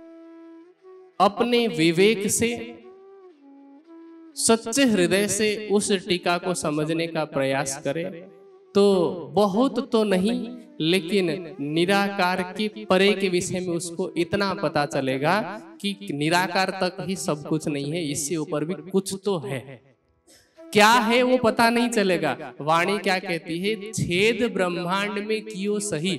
Speaker 1: अपने विवेक से, सच्चे हृदय से उस टीका को समझने का प्रयास करे तो बहुत तो नहीं लेकिन निराकार के परे के विषय में उसको इतना पता चलेगा कि निराकार तक ही सब कुछ नहीं है, इससे ऊपर भी कुछ तो है। क्या है वो पता नहीं चलेगा। वाणी क्या कहती है? छेद ब्रह्मांड में कियो सही।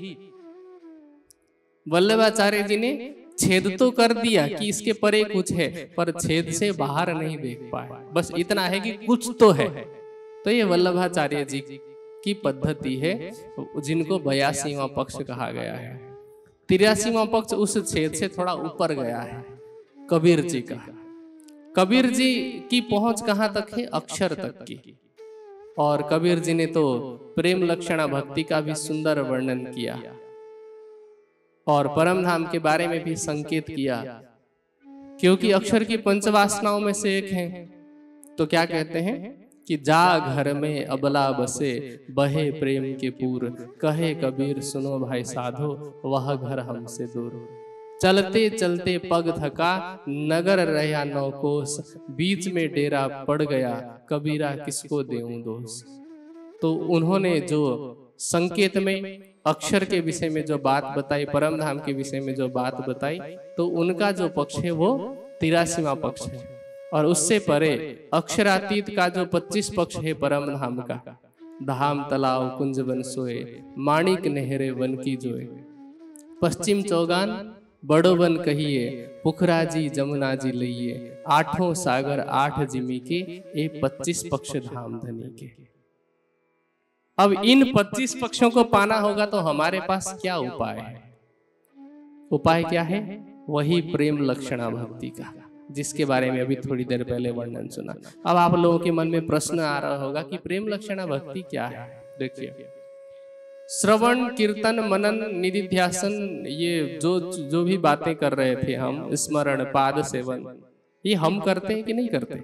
Speaker 1: वल्लभाचार्य जी ने छेद तो कर दिया कि इसके परे कुछ है, पर छेद से बाहर नहीं देख पाए, बस इतना है कि कुछ तो है। तो ये वल्लभाचार्य जी की पद्धति है, जिनको बयासीवां पक्ष कहा गया है। तिरासीवां पक्ष उस छेद से थोड़ा ऊपर गया है, कबीर जी का। कबीर जी की पहुंच कहां तक है? अक्षर तक की। और कबीर जी ने तो प्रेम लक्षणा भक्ति का भी सुंदर वर्णन किया और परम धाम के बारे में भी संकेत किया, क्योंकि अक्षर की पंचवासनाओं में से एक है। तो क्या कहते हैं कि जा घर में अबला बसे, बहे प्रेम के पूर, कहे कबीर सुनो भाई साधो, वह घर हमसे दूर। चलते चलते पग थका, नगर रहा नौकोस, बीच में डेरा पड़ गया, कबीरा किसको देऊं दोष। तो उन्होंने जो संकेत में अक्षर के विषय में जो बात बताई, परम धाम के विषय में जो बात बताई, तो उनका जो पक्ष है वो तिरासीवां पक्ष है। और उससे परे अक्षरातीत का जो पच्चीस पक्ष है परम धाम का, धाम तलाव कुंज बन सोए, माणिक नहरे वन की जोए, पश्चिम चौगान बड़ो बन कहिए, पुखरा जी जमुना जी लइए, आठों सागर आठ जिमी के, ए पच्चीस पक्ष धाम धनी के। अब इन पच्चीस पक्षों को पाना होगा तो हमारे पास क्या उपाय है? उपाय क्या है? वही प्रेम लक्षणा भक्ति का, जिसके बारे में अभी थोड़ी देर पहले वर्णन सुना। अब आप लोगों के मन में प्रश्न आ रहा होगा कि प्रेम लक्षणा भक्ति क्या है? देखिए, श्रवण कीर्तन मनन निधिध्यासन, ये जो जो भी बातें कर रहे थे हम, स्मरण पाद सेवन, ये हम करते हैं कि नहीं करते?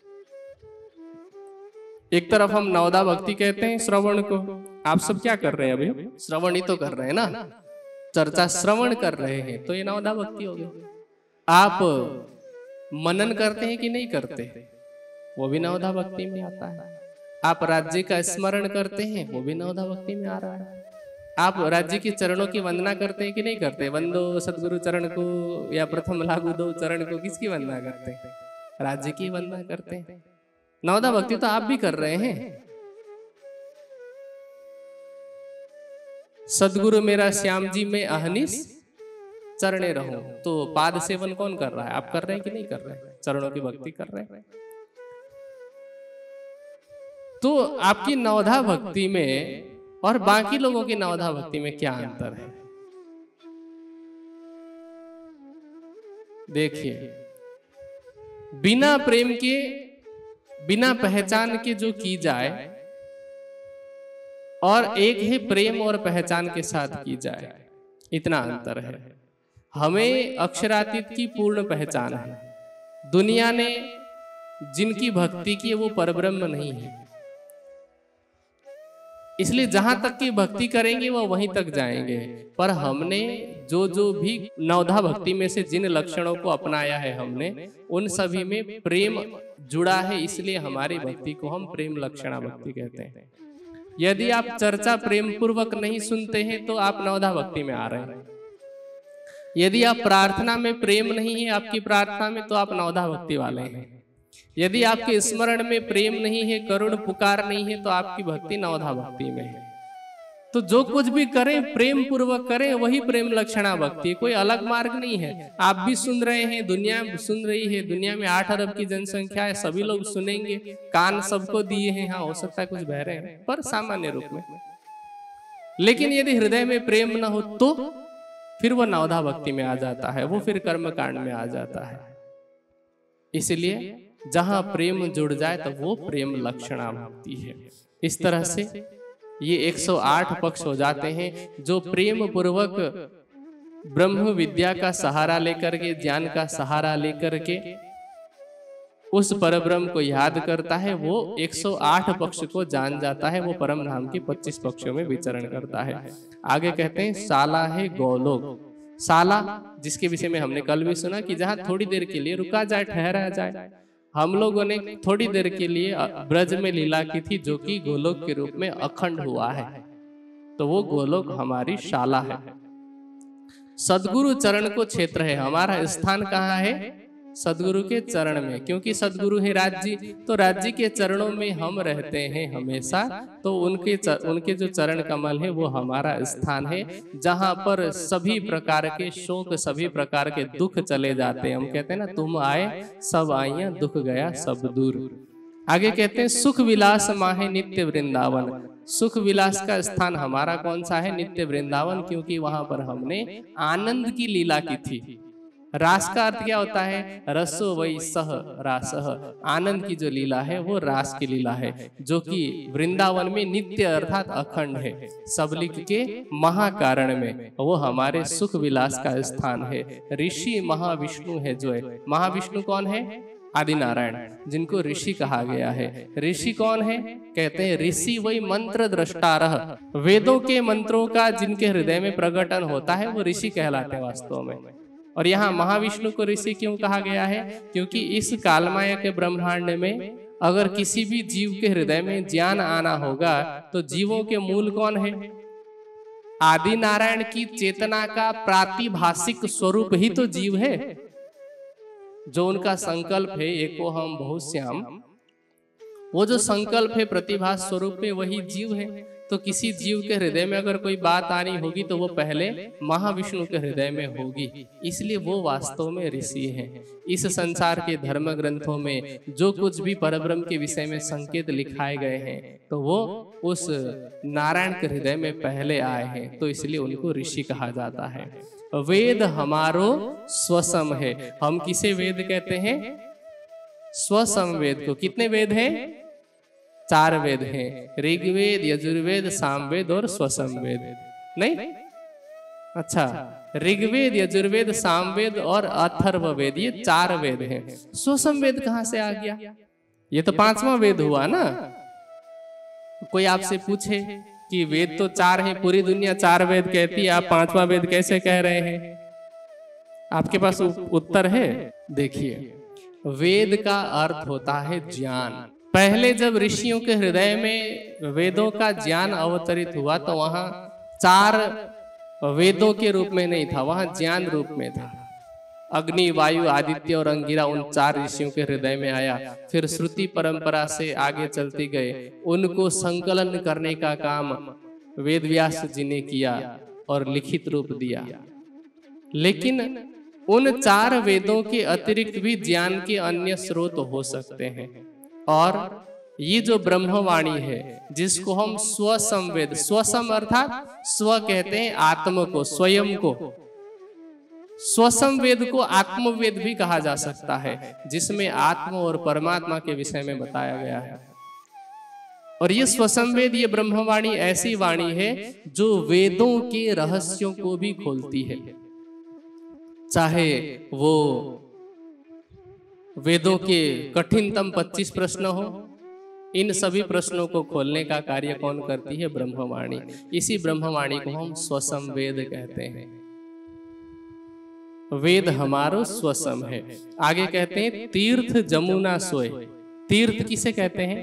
Speaker 1: एक तरफ हम नवदा भक्ति कहते हैं श्रवण को, आप सब क्या कर रहे हैं? अभी श्रवण ही तो कर रहे हैं ना, चर्चा श्रवण कर रहे हैं, तो ये नवदा भक्ति हो गई। आप मनन करते हैं कि नहीं करते? वो भी नवदा भक्ति में आता है। आप राज्य का स्मरण करते हैं, वो भी नवदा भक्ति में आ रहा है। आप राज्य के चरणों की वंदना करते हैं कि नहीं करते? वंदो सदगुरु चरण को या प्रथम लागू दो चरण को, किसकी वंदना करते हैं? राज्य की वंदना करते हैं। नवदा भक्ति तो आप भी कर रहे हैं। सदगुरु मेरा श्याम जी में अहनिस चरणे रहो, तो पाद सेवन कौन कर रहा है? आप कर रहे हैं कि नहीं कर रहे हैं? चरणों की भक्ति कर रहे हैं। तो आपकी नवधा भक्ति में और बाकी लोगों की नवधा भक्ति में क्या अंतर है? देखिए, बिना प्रेम के, बिना पहचान के जो की जाए, और एक ही प्रेम और पहचान के साथ की जाए, इतना अंतर है। हमें अक्षरातीत की पूर्ण पहचान है, दुनिया ने जिनकी भक्ति की वो परब्रह्म नहीं है, इसलिए जहां तक की भक्ति करेंगे वो वहीं तक जाएंगे। पर हमने जो जो भी नवधा भक्ति में से जिन लक्षणों को अपनाया है हमने उन सभी में प्रेम जुड़ा है, इसलिए हमारी भक्ति को हम प्रेम लक्षणा भक्ति कहते हैं। यदि आप चर्चा प्रेम पूर्वक नहीं सुनते हैं तो आप नवधा भक्ति में आ रहे हैं। यदि आप प्रार्थना में प्रेम नहीं है आपकी प्रार्थना में तो आप नवधा भक्ति वाले हैं। यदि आपके स्मरण में प्रेम नहीं है, करुण पुकार नहीं है तो आपकी भक्ति नवधा भक्ति में है। तो जो कुछ भी करें प्रेम पूर्वक करें, वही प्रेम लक्षणा भक्ति, कोई अलग मार्ग नहीं है। आप भी सुन रहे हैं, दुनिया सुन रही है, दुनिया में आठ अरब की जनसंख्या है, सभी लोग सुनेंगे, कान सबको दिए हैं। हाँ, हो सकता है कुछ बहरे हैं पर सामान्य रूप में। लेकिन यदि हृदय में प्रेम न हो तो फिर वो नवधा भक्ति में आ जाता है, वो फिर कर्म कांड में आ जाता है। इसलिए जहां प्रेम जुड़ जाए तो वो प्रेम लक्षणा भक्ति है। इस तरह से ये एक सौ आठ पक्ष हो जाते हैं जो प्रेम पूर्वक ब्रह्म विद्या का सहारा लेकर के, ज्ञान का सहारा लेकर के उस परब्रह्म को याद करता है, वो एक सौ आठ पक्ष को जान जाता है, वो परम धाम के पच्चीस पक्षों में विचरण करता है। आगे कहते हैं शाला है गौलोक। शाला जिसके विषय में हमने कल भी सुना कि जहां थोड़ी देर के लिए रुका जाए, ठहरा जाए। हम लोगों ने थोड़ी देर के लिए ब्रज में लीला की थी जो कि गोलोक के रूप में अखंड हुआ है, तो वो गोलोक हमारी शाला है। सदगुरु चरण को क्षेत्र है, हमारा स्थान कहाँ है? सदगुरु के चरण में, क्योंकि सदगुरु है राज्य, तो राज्य के चरणों में हम रहते हैं हमेशा। तो उनके चर, उनके जो चरण कमल है वो हमारा स्थान है, जहां पर सभी प्रकार के शोक, सभी प्रकार के दुख चले जाते हैं। हम कहते हैं ना, तुम आए सब आइया, दुख गया सब दूर। आगे कहते हैं सुख विलास माहे नित्य वृंदावन। सुख विलास का स्थान हमारा कौन सा है? नित्य वृंदावन, क्योंकि वहां पर हमने आनंद की लीला की थी। रास का अर्थ क्या होता है? रसो वही सह रासह। आनंद की जो लीला है वो रास की लीला है, जो कि वृंदावन में नित्य अर्थात अखंड है। सबलिक के महाकारण में वो हमारे सुख विलास का स्थान है। ऋषि महाविष्णु है जो है। महाविष्णु कौन है? आदि नारायण, जिनको ऋषि कहा गया है। ऋषि कौन है? कहते हैं ऋषि वही मंत्र द्रष्टारह। वेदों के मंत्रों का जिनके हृदय में प्रकटन होता है वो ऋषि कहलाते हैं वास्तव में। और यहाँ महाविष्णु को ऋषि क्यों कहा गया है? क्योंकि इस कालमाया के ब्रह्मांड में अगर किसी भी जीव के हृदय में ज्ञान आना होगा तो जीवों के मूल कौन है? आदि नारायण की चेतना का प्रातिभाषिक स्वरूप ही तो जीव है। जो उनका संकल्प है एको हम बहुश्याम, वो जो संकल्प है प्रतिभास स्वरूप में वही जीव है। तो किसी जीव के हृदय में अगर कोई बात आनी होगी तो वो पहले महाविष्णु के हृदय में होगी, इसलिए वो वास्तव में ऋषि हैं। इस संसार के धर्म ग्रंथों में जो कुछ भी परब्रह्म के विषय में संकेत लिखाए गए हैं तो वो उस नारायण के हृदय में पहले आए हैं, तो इसलिए उनको ऋषि कहा जाता है। वेद हमारो स्वसम है। हम किसे वेद कहते हैं? स्वसम वेद को। कितने वेद हैं? चार वेद हैं, ऋग्वेद, यजुर्वेद, सामवेद और स्वसम वेद। नहीं? अच्छा, ऋग्वेद, यजुर्वेद, सामवेद और अथर्ववेद, ये चार वेद हैं। स्वसम वेद कहां से आ गया? ये तो पांचवा वेद हुआ ना। कोई आपसे पूछे कि वेद तो चार है, पूरी दुनिया चार वेद कहती है, आप पांचवा वेद कैसे कह रहे हैं? आपके पास उत्तर है? देखिए, वेद का अर्थ होता है ज्ञान। पहले जब ऋषियों के हृदय में वेदों का ज्ञान अवतरित हुआ तो वहां चार वेदों के रूप में नहीं था, वहां ज्ञान रूप में था। अग्नि, वायु, आदित्य और अंगिरा, उन चार ऋषियों के हृदय में आया। फिर श्रुति परंपरा से आगे चलती गए, उनको संकलन करने का काम वेद व्यास जी ने किया और लिखित रूप दिया। लेकिन उन चार वेदों के अतिरिक्त भी ज्ञान के अन्य स्रोत हो सकते हैं, और ये जो ब्रह्मवाणी है जिसको हम स्वसंवेद, स्वसम अर्थात स्व कहते हैं आत्म को, स्वयं को। स्वसंवेद को आत्मवेद भी कहा जा सकता है, जिसमें आत्म और परमात्मा के विषय में बताया गया है। और ये स्वसंवेद, ये ब्रह्मवाणी ऐसी वाणी है जो वेदों के रहस्यों को भी खोलती है। चाहे वो वेदों के कठिनतम पच्चीस प्रश्न हो, इन सभी प्रश्नों को खोलने का कार्य कौन करती है? ब्रह्मवाणी। इसी ब्रह्मवाणी को हम स्वसम वेद कहते हैं। वेद हमारो स्वसम है। आगे कहते हैं तीर्थ जमुना सोए। तीर्थ किसे कहते हैं?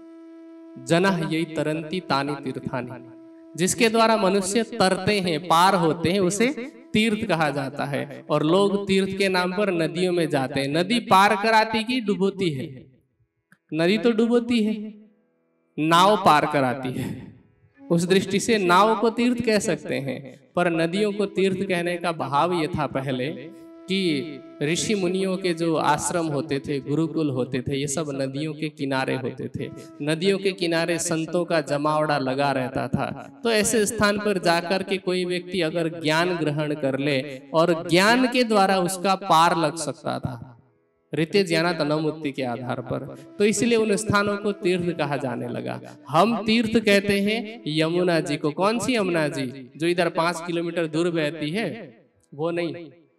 Speaker 1: जनः यही तरंती तानी तीर्थानी, जिसके द्वारा मनुष्य तरते हैं, पार होते हैं, उसे तीर्थ कहा जाता है। और लोग तीर्थ के नाम पर नदियों में जाते हैं। नदी पार कराती कि डुबोती है? नदी तो डुबोती है, नाव पार कराती है। उस दृष्टि से नाव को तीर्थ कह सकते हैं। पर नदियों को तीर्थ कहने का भाव ये था पहले कि ऋषि मुनियों के जो आश्रम होते थे, गुरुकुल होते थे, ये सब नदियों के किनारे होते थे। नदियों के किनारे संतों का जमावड़ा लगा रहता था। तो ऐसे स्थान पर जाकर के कोई व्यक्ति अगर ज्ञान ग्रहण कर ले और ज्ञान के द्वारा उसका पार लग सकता था, रीते ज्ञानात न मुक्ति के आधार पर, तो इसलिए उन स्थानों को तीर्थ कहा जाने लगा। हम तीर्थ कहते हैं यमुना जी को। कौन सी यमुना जी? जो इधर पांच किलोमीटर दूर बहती है, वो नहीं।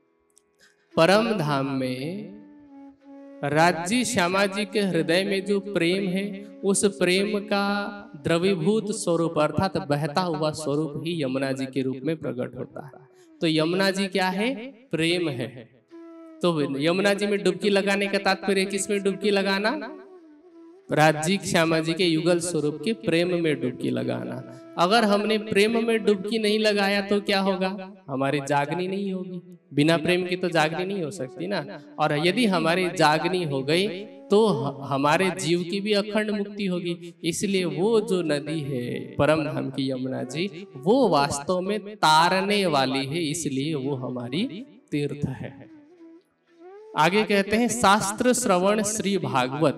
Speaker 1: परम धाम में राज्य श्यामा जी के हृदय में जो प्रेम है, उस प्रेम का द्रवीभूत स्वरूप अर्थात बहता हुआ स्वरूप ही यमुना जी के रूप में प्रकट होता है। तो यमुना जी क्या है? प्रेम है। तो यमुना जी में डुबकी लगाने का तात्पर्य किसमें डुबकी लगाना? राज्य श्यामा जी के युगल स्वरूप के प्रेम में डुबकी लगाना। अगर हमने प्रेम में डुबकी नहीं लगाया तो क्या होगा? हमारी जागनी नहीं होगी। बिना प्रेम की तो जागनी नहीं हो सकती ना। और यदि हमारी जागनी हो गई तो हमारे जीव की भी अखंड मुक्ति होगी। इसलिए वो जो नदी है परम धाम की यमुना जी, वो वास्तव में तारने वाली है, इसलिए वो हमारी तीर्थ है। आगे कहते हैं शास्त्र श्रवण श्री भागवत।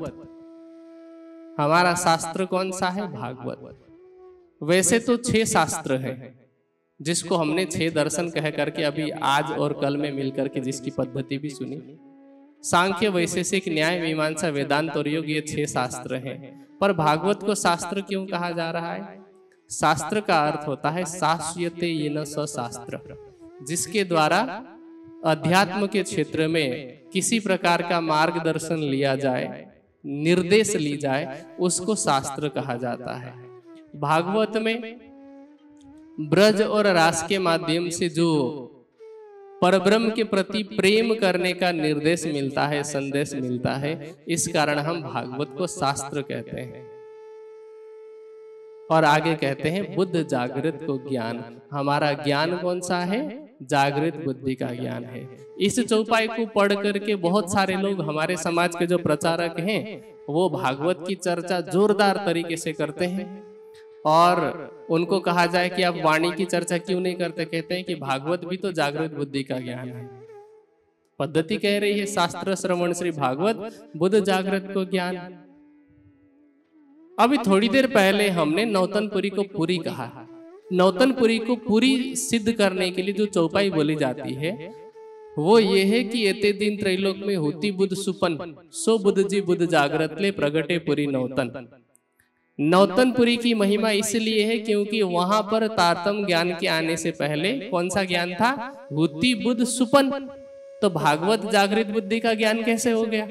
Speaker 1: हमारा शास्त्र कौन सा है? भागवत। वैसे तो छह शास्त्र हैं, जिसको हमने छह दर्शन कह करके अभी आज और कल में मिलकर के जिसकी पद्धति भी सुनी। सांख्य, वैशेषिक, न्याय, मीमांसा, वेदांत और योग, ये छह शास्त्र हैं। पर भागवत को शास्त्र क्यों कहा जा रहा है? शास्त्र का अर्थ होता है शास्यते येन स शास्त्र, जिसके द्वारा अध्यात्म के क्षेत्र में किसी प्रकार का मार्गदर्शन लिया जाए, निर्देश ली जाए, उसको शास्त्र कहा जाता है। भागवत में ब्रज और रास के माध्यम से जो परब्रह्म के प्रति प्रेम करने का निर्देश मिलता है, संदेश मिलता है, इस कारण हम भागवत को शास्त्र कहते हैं। और आगे कहते हैं बुद्ध जागृत को ज्ञान। हमारा ज्ञान कौन सा है? जागृत बुद्धि का ज्ञान है। इस चौपाई को पढ़ करके बहुत सारे लोग, हमारे समाज के जो प्रचारक हैं, वो भागवत की चर्चा जोरदार तरीके से करते हैं। और उनको कहा जाए कि आप वाणी की चर्चा क्यों नहीं करते? कहते हैं कि भागवत भी तो जागृत बुद्धि का ज्ञान है। पद्धति कह रही है शास्त्र श्रवण श्री भागवत, बुद्ध जागृत को ज्ञान। अभी थोड़ी देर पहले हमने नौतनपुरी को पूरी कहा। नौतनपुरी को पूरी सिद्ध करने के लिए जो चौपाई बोली जाती है वो ये है कि एते दिन त्रैलोक में होती बुद्ध सुपन, सो बुद्ध जी बुद्ध जागृत ले प्रगटे पुरी नौतन। नौतनपुरी की महिमा इसलिए है क्योंकि वहां पर तारतम ज्ञान के आने से पहले कौन सा ज्ञान था? होती बुद्ध सुपन। तो भागवत जागृत बुद्धि का ज्ञान कैसे हो गया?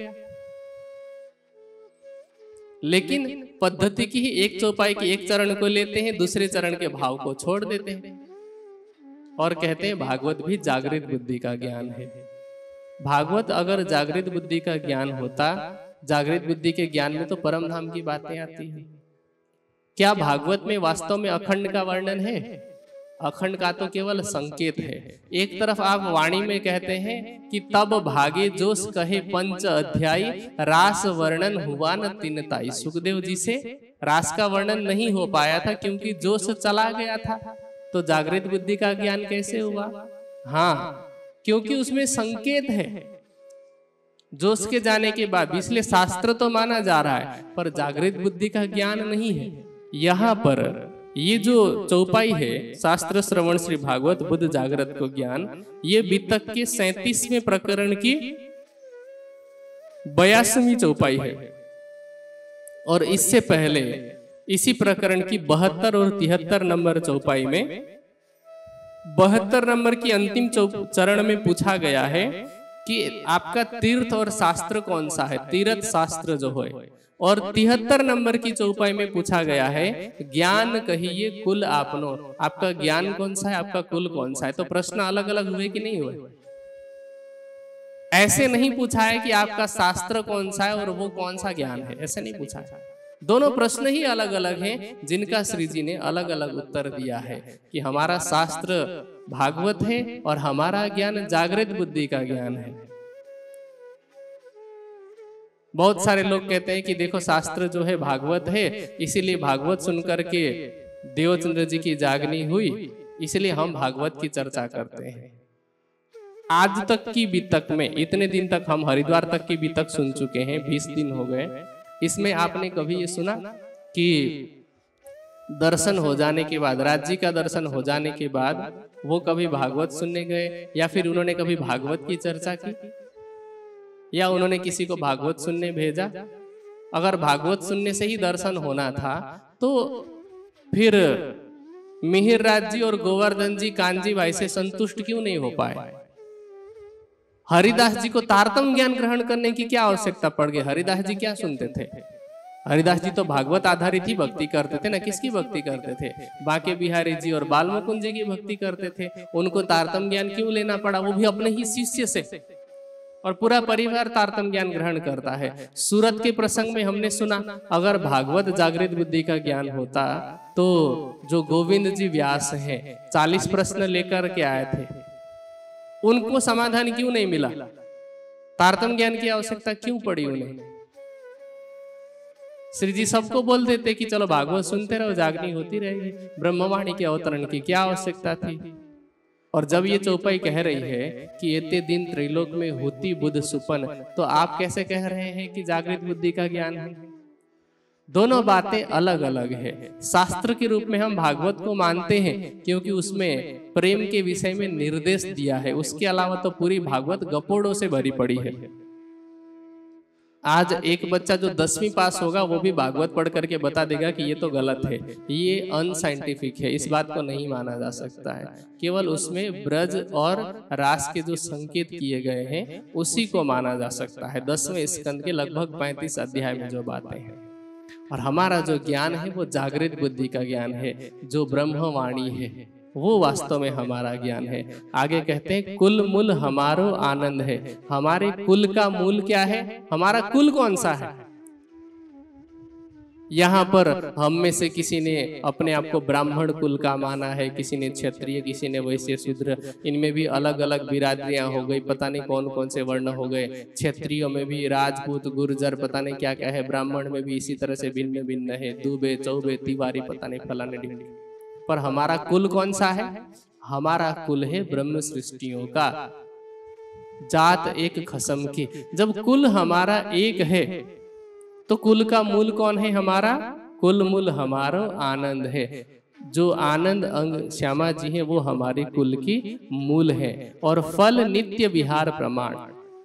Speaker 1: लेकिन पद्धति की ही एक चौपाई की एक चरण को लेते हैं, दूसरे चरण के भाव को छोड़ देते हैं और कहते हैं भागवत भी जागृत बुद्धि का ज्ञान है। भागवत अगर जागृत बुद्धि का ज्ञान होता, जागृत बुद्धि के ज्ञान में तो परम धाम की बातें आती हैं। क्या भागवत में वास्तव में अखंड का वर्णन है? अखंड का तो केवल संकेत है। एक तरफ आप वाणी में कहते हैं कि तब भागे जोश कहे पंच अध्यायी, रास वर्णन हुआ न तिनताई। सुखदेव जी से रास का वर्णन नहीं हो पाया था क्योंकि जोश चला गया था। तो जागृत बुद्धि का ज्ञान कैसे हुआ? हाँ, क्योंकि उसमें संकेत है जोश के जाने के बाद। इसलिए शास्त्र तो माना जा रहा है पर जागृत बुद्धि का ज्ञान नहीं है। यहाँ पर ये जो चौपाई है शास्त्र श्रवण श्री भागवत बुद्ध जागृत को ज्ञान, ये वितक के सैंतीसवें प्रकरण की बयासवीं चौपाई है। और इससे पहले इसी प्रकरण की बहत्तर और तिहत्तर नंबर चौपाई में बहत्तर नंबर की अंतिम चरण में पूछा गया है कि आपका तीर्थ और शास्त्र कौन सा है, तीर्थ शास्त्र जो है। और तिहत्तर नंबर की चौपाई में पूछा गया है ज्ञान कहिए कुल आपनो, आपका ज्ञान कौन सा है, आपका कुल कौन सा है। तो प्रश्न अलग अलग हुए कि नहीं हुए? ऐसे नहीं पूछा है कि आपका शास्त्र कौन सा है और वो कौन सा ज्ञान है, ऐसे नहीं पूछा है। दोनों प्रश्न ही अलग अलग हैं जिनका श्री जी ने अलग अलग उत्तर दिया है कि हमारा शास्त्र भागवत है और हमारा ज्ञान जागृत बुद्धि का ज्ञान है। बहुत सारे लोग कहते हैं कि देखो शास्त्र जो है भागवत है, इसीलिए भागवत सुनकर के देवचंद्र जी की जागनी हुई, इसलिए हम भागवत की चर्चा करते हैं। आज तक की बीतक में, इतने दिन तक हम हरिद्वार तक की बीतक सुन चुके हैं, बीस दिन हो गए। इसमें आपने कभी ये सुना कि दर्शन हो जाने के बाद, राज्य का दर्शन हो जाने के बाद वो कभी भागवत सुनने गए, या फिर उन्होंने कभी भागवत की चर्चा की, या उन्होंने किसी को भागवत सुनने भेजा? अगर भागवत सुनने से ही दर्शन होना था तो फिर मिहिर राज जी और गोवर्धन जी कांजी भाई से संतुष्ट क्यों नहीं हो पाए? हरिदास जी को तारतम ज्ञान ग्रहण करने की क्या आवश्यकता पड़ गई? हरिदास जी क्या सुनते थे? हरिदास जी तो भागवत आधारित ही भक्ति करते थे ना। किसकी भक्ति करते थे? बांके बिहारी जी और बाल मुकुंद जी की भक्ति करते थे। उनको तारतम ज्ञान क्यों लेना पड़ा? वो भी अपने ही शिष्य से, और पूरा परिवार तारतम ज्ञान ग्रहण करता है। सूरत के प्रसंग में हमने सुना, अगर भागवत जागृत बुद्धि का ज्ञान होता तो जो गोविंद जी व्यास हैं चालीस प्रश्न लेकर के आए थे, उनको समाधान क्यों नहीं मिला? तारतम ज्ञान की आवश्यकता क्यों पड़ी उन्हें? श्री जी सबको बोल देते कि चलो भागवत सुनते रहो, जागनी होती रहेगी, ब्रह्मवाणी के अवतरण की क्या आवश्यकता थी? और जब ये चौपाई कह रही है कि एते दिन त्रिलोक में होती बुद्ध सुपन, तो आप कैसे कह रहे हैं कि जागृत बुद्धि का ज्ञान है? दोनों बातें अलग अलग है। शास्त्र के रूप में हम भागवत को मानते हैं क्योंकि उसमें प्रेम के विषय में निर्देश दिया है। उसके अलावा तो पूरी भागवत गपोड़ों से भरी पड़ी है। आज एक बच्चा जो दसवीं पास होगा वो भी भागवत पढ़ करके बता देगा कि ये तो गलत है, ये अनसाइंटिफिक है, इस बात को नहीं माना जा सकता है। केवल उसमें ब्रज और रास के जो संकेत किए गए हैं उसी को माना जा सकता है। दसवें स्कंद के लगभग पैंतीस अध्याय में जो बातें हैं। और हमारा जो ज्ञान है वो जागृत बुद्धि का ज्ञान है, जो ब्रह्मवाणी है वो वास्तव में हमारा ज्ञान है। आगे कहते हैं कुल मूल हमारो आनंद है। हमारे कुल का मूल क्या है? हमारा कुल कौन सा है? यहाँ पर हम में से किसी ने अपने आप को ब्राह्मण कुल का माना है, किसी ने क्षत्रिय, किसी ने वैश्य शूद्र। इनमें भी अलग अलग बिरादरियां हो गई, पता नहीं कौन कौन से वर्ण हो गए। क्षत्रियों में भी राजपूत, गुर्जर, पता नहीं क्या क्या है। ब्राह्मण में भी इसी तरह से भिन्न भिन्न है, दुबे, चौबे, तिवारी, पता नहीं फलाने ढिंगे। पर हमारा कुल कौन सा है? हमारा कुल है ब्रह्म सृष्टियों का, जात एक खसम की। जब कुल हमारा एक है तो कुल का मूल कौन है? हमारा कुल मूल हमारो आनंद है। जो आनंद अंग श्यामा जी हैं वो हमारे कुल की मूल है। और फल नित्य विहार प्रमाण।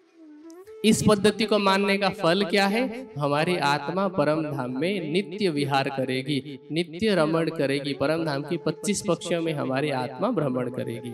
Speaker 1: इस पद्धति को मानने का फल क्या है? हमारी आत्मा परम धाम में नित्य विहार करेगी, नित्य रमण करेगी। परम धाम की पच्चीस पक्षियों में हमारी आत्मा भ्रमण करेगी।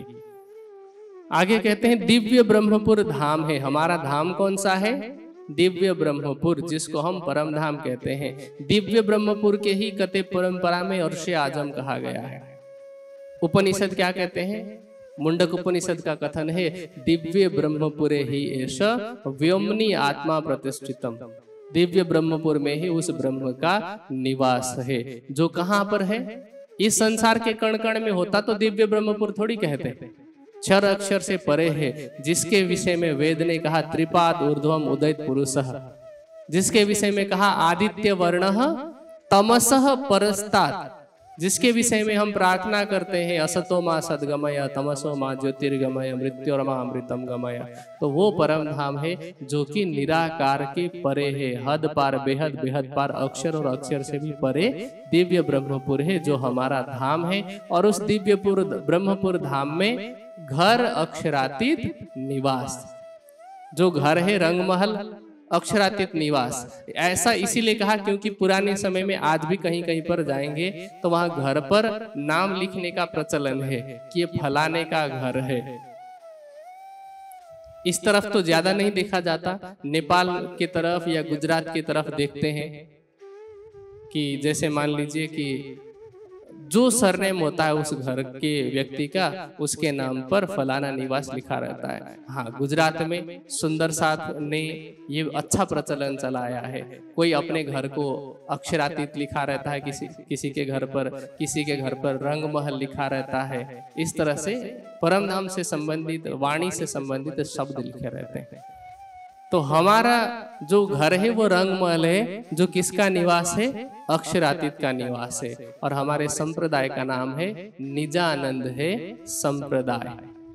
Speaker 1: आगे कहते हैं दिव्य ब्रह्मपुर धाम है। हमारा धाम कौन सा है? दिव्य ब्रह्मपुर, जिसको हम परम धाम कहते हैं। दिव्य ब्रह्मपुर के ही कते परंपरा में अर्षे आजम कहा गया है। उपनिषद क्या कहते हैं? मुंडक उपनिषद का कथन है दिव्य ब्रह्मपुरे ही एष व्योमनी आत्मा प्रतिष्ठितम। दिव्य ब्रह्मपुर में ही उस ब्रह्म का निवास है। जो कहाँ पर है? इस संसार के कण कण में होता तो दिव्य ब्रह्मपुर थोड़ी कहते हैं। क्षर अक्षर से परे है, जिसके विषय में वेद ने कहा त्रिपाद ऊर्ध्वम उदयत पुरुषः, जिसके विषय में कहा आदित्य वर्णः तमसः परस्तात्, जिसके विषय में हम प्रार्थना करते हैं असतो मा सद्गमय, तमसो मा ज्योतिर्गमय, मृत्योर्मा अमृतम गमय। तो वो परम धाम है जो कि निराकार के परे है, हद पार, बेहद बेहद पार, अक्षर और अक्षर से भी परे दिव्य ब्रह्मपुर है जो हमारा धाम है। और उस दिव्यपुर ब्रह्मपुर धाम में घर अक्षरातीत निवास, जो घर है रंगमहल, अक्षरातीत निवास। ऐसा इसीलिए कहा क्योंकि पुराने समय में आज भी कहीं कहीं पर जाएंगे तो वहां घर पर नाम लिखने का प्रचलन है कि ये फलाने का घर है। इस तरफ तो ज्यादा नहीं देखा जाता, नेपाल के तरफ या गुजरात की तरफ देखते हैं कि जैसे मान लीजिए कि जो सरनेम होता है उस घर के व्यक्ति का, उसके नाम पर फलाना निवास लिखा रहता है। हाँ, गुजरात में सुंदर साथ ने ये अच्छा प्रचलन चलाया है। कोई अपने घर को अक्षरातीत लिखा रहता है, किसी किसी के घर पर किसी के घर पर रंग महल लिखा रहता है। इस तरह से परम नाम से संबंधित, वाणी से संबंधित शब्द लिखे रहते हैं। तो हमारा जो घर है वो रंगमहल है, जो किसका निवास है? अक्षरातीत का निवास है। और हमारे संप्रदाय का नाम है निजानंद है संप्रदाय।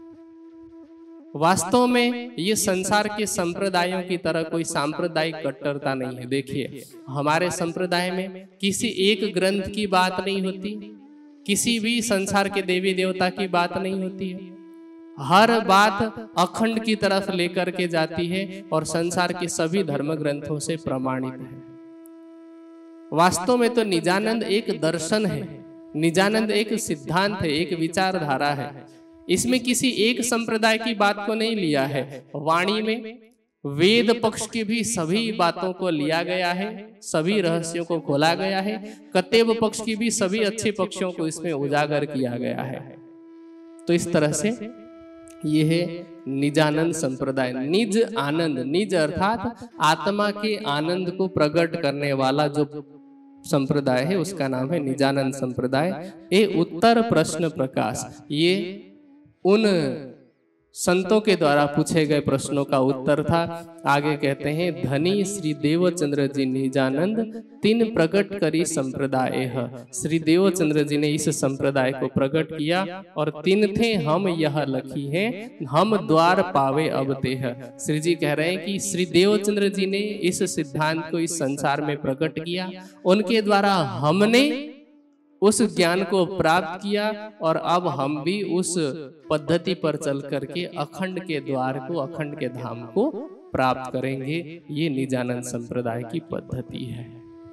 Speaker 1: वास्तव में ये संसार के संप्रदायों की तरह कोई सांप्रदायिक कट्टरता नहीं है। देखिए, हमारे संप्रदाय में किसी एक ग्रंथ की बात नहीं होती, किसी भी संसार के देवी देवता की बात नहीं होती है। हर बात अखंड की तरफ लेकर के जाती है और संसार के सभी धर्म ग्रंथों से प्रमाणित है। वास्तव में तो निजानंद एक दर्शन है, निजानंद एक सिद्धांत है, एक विचारधारा है। इसमें किसी एक संप्रदाय की बात को नहीं लिया है। वाणी में वेद पक्ष की भी सभी बातों को लिया गया है, सभी रहस्यों को खोला गया है। कतेव पक्ष की भी सभी अच्छे पक्षों को इसमें उजागर किया गया है। तो इस तरह से ये है निजानंद संप्रदाय। निज आनंद, निज अर्थात आत्मा के आनंद को प्रकट करने वाला जो संप्रदाय है उसका नाम है निजानंद संप्रदाय। ये उत्तर प्रश्न प्रकाश, ये उन संतों के द्वारा पूछे गए प्रश्नों का उत्तर था। आगे कहते हैं, धनी श्री देवचंद्र जी निजानंद तीन प्रकट करी संप्रदाय है। श्री देवचंद्र जी ने इस संप्रदाय को प्रकट किया और तीन थे हम यह लखी है, हम द्वार पावे अब तेह। श्री जी कह रहे हैं कि श्री देवचंद्र जी ने इस सिद्धांत को इस संसार में प्रकट किया, उनके द्वारा हमने उस ज्ञान को प्राप्त किया और अब हम भी उस पद्धति पर चल करके अखंड के द्वार को, अखंड के धाम को प्राप्त करेंगे। ये निजानंद संप्रदाय की पद्धति है।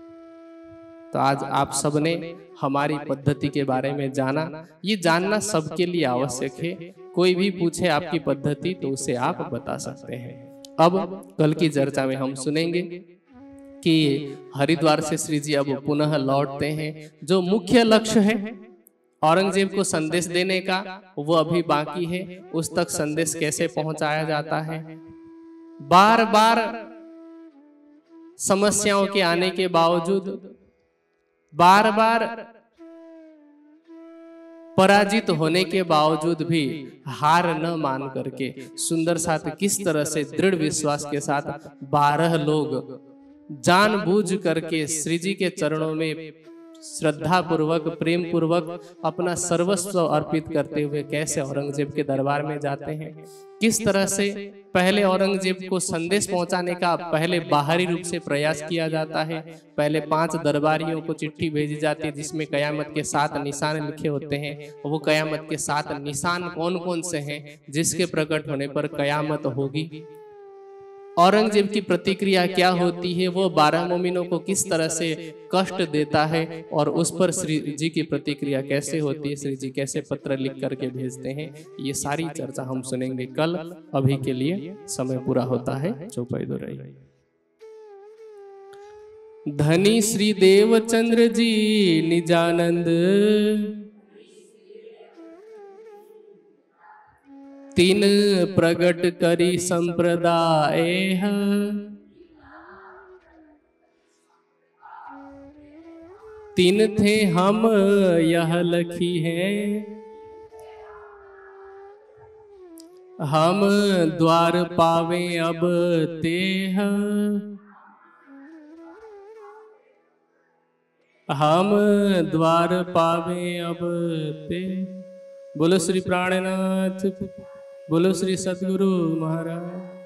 Speaker 1: तो आज आप सबने हमारी पद्धति के बारे में जाना। ये जानना सबके लिए आवश्यक है। कोई भी पूछे आपकी पद्धति तो उसे आप बता सकते हैं। अब कल की चर्चा में हम सुनेंगे कि हरिद्वार से श्री जी अब पुनः लौटते हैं। जो मुख्य लक्ष्य है औरंगजेब को संदेश देने का, वो अभी बाकी है। उस तक संदेश कैसे पहुंचाया जाता है? बार बार समस्याओं के आने के बावजूद, बार बार पराजित होने के बावजूद भी हार न मान करके सुंदर साथ किस तरह से दृढ़ विश्वास के साथ बारह लोग जानबूझ करके श्री जी के चरणों में श्रद्धा पूर्वक, प्रेम पूर्वक अपना सर्वस्व अर्पित करते हुए कैसे औरंगजेब के दरबार में जाते हैं। किस तरह से पहले औरंगजेब को संदेश पहुंचाने का पहले बाहरी रूप से प्रयास किया जाता है। पहले पांच दरबारियों को चिट्ठी भेजी जाती है जिसमें कयामत के सात निशान लिखे होते हैं। वो कयामत के सात निशान कौन कौन से हैं जिसके प्रकट होने पर कयामत होगी, औरंगजेब की प्रतिक्रिया क्या होती है, वो बारह मोमिनों को किस तरह से कष्ट देता है और उस पर श्री जी की प्रतिक्रिया कैसे होती है, श्री जी कैसे पत्र लिख करके भेजते हैं, ये सारी चर्चा हम सुनेंगे कल। अभी के लिए समय पूरा होता है। चौपाई दो रही। धनी श्री देवचंद्र जी निजानंद तीन प्रगट करी संप्रदाय है। तीन थे हम यह लखी है, हम द्वार पावे अब तेह। हम द्वार पावे अब ते। बोलो श्री प्राणनाथ, बोलो श्री सद्गुरु महाराज।